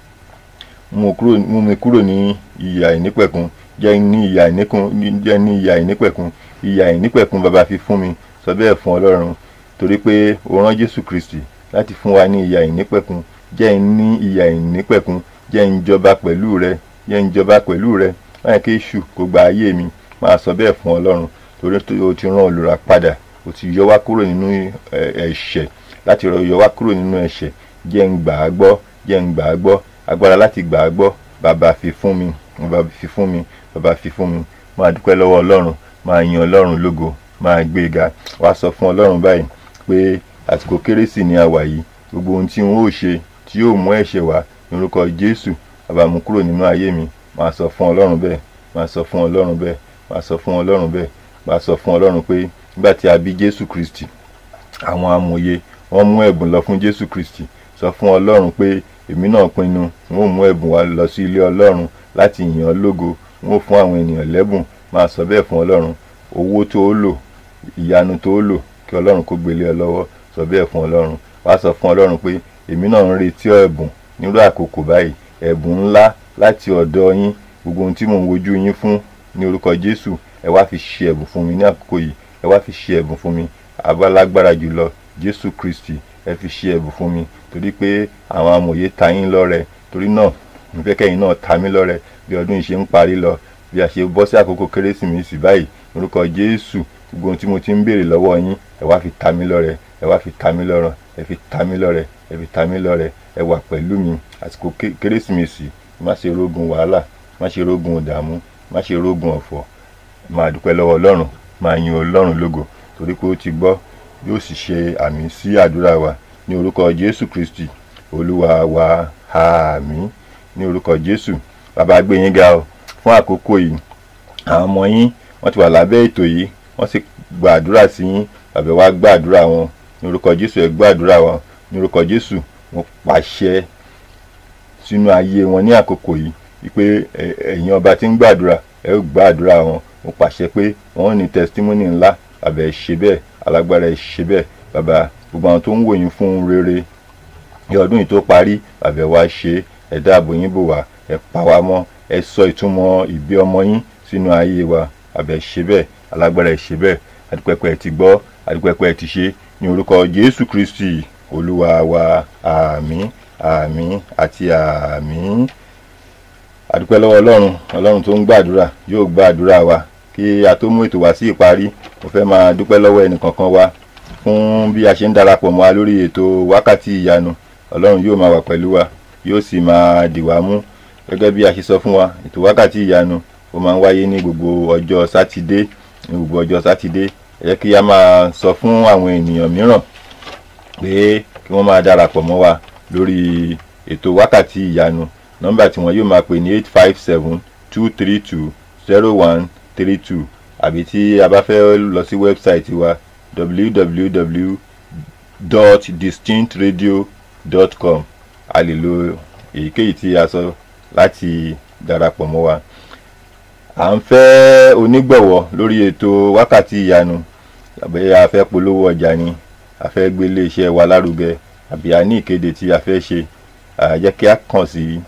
Mú kúrò, mú mi kúrò ní ìyè àìnípẹ̀kun. Jẹ́ ní ìyè àìnípẹ̀kun, jẹ́ ní ìyè àìnípẹ̀kun. Ìyè àìnípẹ̀kun bàbá fi fún mi. Sọ bẹ́ẹ̀ fún ọlọ́run torí pé ó rán jésù kristi láti fún wa ní ìyè àìnípẹ̀kun. Jẹ́ ní ìyè àìnípẹ̀kun. Jẹ́ n jọba pẹ̀lú rẹ, jẹ́ n jọba pẹ̀lú rẹ. Má yẹ kí èṣù kó gba ayé mi. Máa sọ bẹ́ẹ̀ fún ọlọ́run torí o ti rán olùràpadà, o ti yọ wá kúrò nínú ẹ̀ṣẹ̀, láti yọ wá kúrò nínú ẹ̀ṣẹ̀. Jẹ́ n gbà á gbọ́, jẹ́ n gbà á gbọ́. Agbára láti gbà á gbọ́, bàbá fi fún mi, bàbá fi fún mi, bàbá fi fún mi. Máa dúpẹ́ lọ́wọ́ ọlọ́run, máa yin ọlọ́run lógo, máa gbé ga. Wá sọ fún ọlọ́run báyìí pé àsìkò kérésì ni a wà yìí. Gbogbo ohun tí n ó ṣe tí yóò mú ẹ̀ṣẹ̀ wá ní orúkọ jésù, bàbá mú kúrò nínú ayé mi. Máa sọ fún ọlọ́run bẹ́ẹ̀, máa sọ fún ọlọ́run bẹ́ẹ̀, máa sọ fún ọlọ́run bẹ́ẹ̀, máa sọ fún ọlọ́run pé nígbà tí a bí jésù kristi, àwọn amòye wọ́n mú ẹ̀bùn lọ fún jésù kristi. Sọ fún ọlọ́run pé èmi náà pinnu, n ó mú ẹ̀bùn wa lọ sí ilé ọlọ́run láti yìn ọ́ lógo. N ó fún àwọn ènìyàn lẹ́bùn. Máa sọ bẹ́ẹ̀ fún ọlọ́run. Owó tó o lò, ìyanu tó o lò, kí ọlọ́run kó gbélé ọ lọ́wọ́. Sọ bẹ́ẹ̀ fún ọlọ́run. Wá sọ fún ọlọ́run pé èmi náà ń retí ẹ̀bùn nírú àkókò báyìí, ẹ̀bùn ńlá láti ọ̀dọ̀ yín. Gbogbo ohun tí mò ń wojú yín fún ní orúkọ jésù, ẹ wá fi ṣe ẹ̀bùn fún mi ní àkókò yìí. Ẹ wá fi ṣe ẹ̀bùn fún mi. Alágbára jùlọ jésù kristi, ẹ fi ṣe ẹ̀bùn fún mi torí pé àwọn amòye ta yín lọ́rẹ. Torí náà mo fẹ́ kẹ́yin náà ta mí lọ́rẹ bí ọdún yìí ṣe ń parí lọ, bí a ṣe bọ́ sí àkókò kérésìmesì báyìí. Orúkọ jésù, gbogbo ohun tí mo ti ń béèrè lọ́wọ́ yín, ẹ wá fi ta mí lọ́rẹ, ẹ wá fi ta mí lọ́rọ̀, ẹ fi ta mí lọ́rẹ ẹ fi ta mí lọ́rẹ ẹ wà pẹ̀lú mi àsìkò kérésìmesì má ṣe rógun wàhálà má ṣe rógun ìdààmú má ṣe rógun ọ̀fọ̀ máa dúpẹ́ lọ́wọ́ ọlọ́run máa yin ọlọ́run lógo torí pé ó ti gbọ́ yóò sì ṣe àmì sí àdúrà wa ní orúkọ Jésù Kristi olúwa wa àmín ní orúkọ Jésù. Bàbá gbé yín ga o fún àkókò yìí àwọn ọmọ yín wọ́n ti wà lábẹ́ ètò yìí wọ́n sì gba àdúrà sí yín bàbá wa gba àdúrà wọn ní orúkọ Jésù ẹ gba àdúrà wọn ní orúkọ Jésù mo pàṣẹ sínú ayé wọn ní àkókò yìí wípé ẹ̀yin ọba tí ń gbàdúrà ẹ ó gba àdúrà wọn mo pàṣẹ pé wọ́n ní testimony ńlá bàbá ẹ ṣe bẹ́ẹ̀ alágbára ẹ ṣe bẹ́ẹ̀ bàbá gbogbo àwọn tó ń wò yín fún rere ní ọdún yìí tó parí bàbá wa ṣe ẹ dáàbò yín bò wá ẹ pa wá mọ́ ẹ sọ ìtumọ̀ ìbí ọmọ yín sínú ayé wa bàbá ẹ ṣe bẹ́ẹ̀ alágbára ẹ ṣe bẹ́ẹ̀ adúpẹ́pẹ́ ẹ ti gbọ́ adúpẹ́pẹ́ ẹ ti ṣe ní orúkọ Jésù Kristi olúwa wa àmín àmín àti àmín. Adúpẹ́ lọ́wọ́ ọlọ́run ọlọ́run tó ń gbàdúrà yóò gbàdúrà wa kí a tó mú ètò wá sí ìparí mo fẹ́ máa dúpẹ́ lọ́wọ́ ẹnìkankan wa fún bí a ṣe ń darapọ̀ mọ́ wa lórí ètò wákàtí ìyanu ọlọ́run yóò máa wà pẹ̀lú wa yóò sì máa dì wá mú gẹ́gẹ́ bí a ṣe sọ fún wa ètò wákàtí ìyanu ó máa ń wáyé ní gbogbo ọjọ́ sátidé ní gbogbo ọjọ́ sátidé ẹ jẹ́ kí a máa sọ fún àwọn ènìyàn mìíràn pé kí wọ́n máa darapọ̀ mọ́ wa lórí ètò wákàtí ìyanu nọ́mbà tí wọ́n yóò máa pè ní eight five seven two three two zero one three two àbí tí a bá fẹ́ lọ sí wẹ́bsáìtì wa w w w dot distinct radio dot com a lè lo èyíkéyìí tí a sọ láti darapọ̀ mọ́ wa. À ń fẹ́ onígbọ̀wọ́ lórí ètò wákàtí ìyanu àbí a fẹ́ polówó ọjà ni a fẹ́ gbé ilé iṣẹ́ wa lárugẹ àbí a ní ìkéde tí a fẹ́ ṣe jẹ́ kí a kàn sí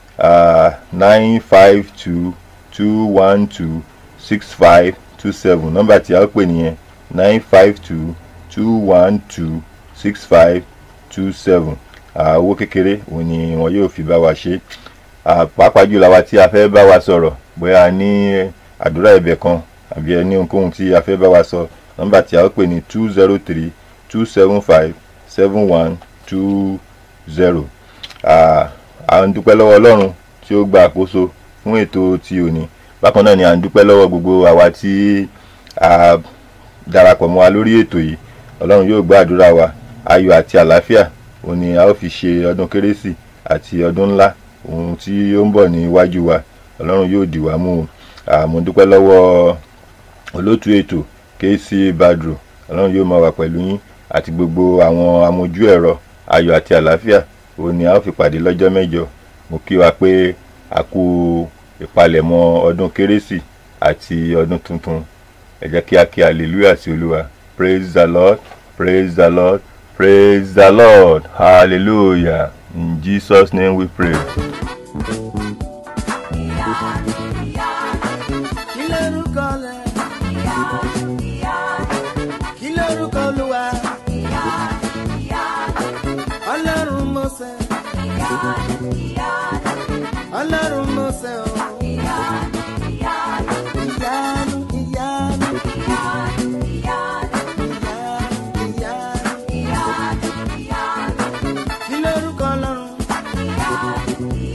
nine five two two one two six five two seven nọ́mbà tí a ó pè nìyẹn nine five two two one two six five two seven owó kékeré òun ni wọn yóò fi bá wa ṣe pàápàá jùlọ àwa tí a fẹ́ bá wa sọ̀rọ̀ bóyá a ní àdúrà ẹ̀bẹ̀ kan àbí ẹ ní ohunkóhun tí a fẹ́ bá wa sọ nọ́mbà tí a ó pè ní two zero three two seven five seven one two zero. À ń dúpẹ́ lọ́wọ́ ọlọ́run tí ó gba àkóso fún ètò tí òní bákan náà ni à ń dúpẹ́ lọ́wọ́ gbogbo àwa tí a darapọ̀ mọ́ wa lórí ètò yìí ọlọ́run yóò gba àdúrà wa ayọ̀ àti àlàáfíà òun ni a ó fi ṣe ọdún kérésì àti ọdún ńlá ohun tí ó ń bọ̀ níwájú wa ọlọ́run yóò dì wá mú un mo dúpẹ́ lọ́wọ́ olóòtú ètò K C Badru ọlọ́run yóò máa wà pẹ̀lú yín àti gbogbo àwọn amójú ẹ̀rọ ayọ̀ àti àlàáfíà òun ni a ó fi pàdé lọ́jọ́ mẹ́jọ mo kí wa pé a kú ìpalẹ̀mọ́ ọdún kérésì àti ọdún tuntun ẹ jẹ́ kí a kí hallelujah sí olúwa praise the Lord praise the Lord praise the Lord hallelujah in Jesus name we pray. Ọlọ́run mo ṣe o. Ìyanu ìyanu ìyanu ìyanu ìyanu ìyanu ìyanu. Kí lórúkọ Ọlọ́run? Ìyanu ìyanu.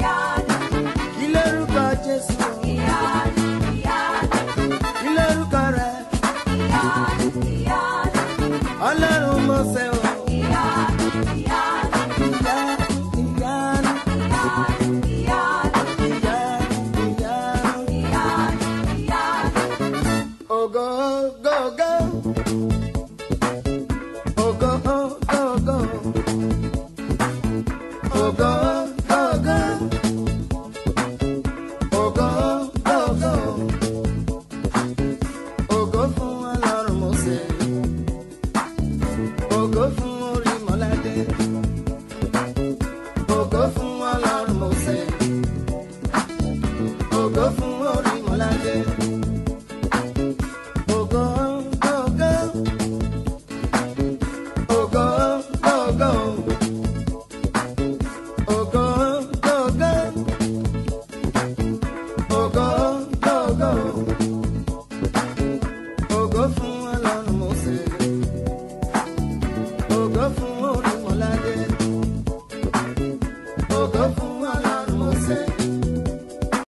say.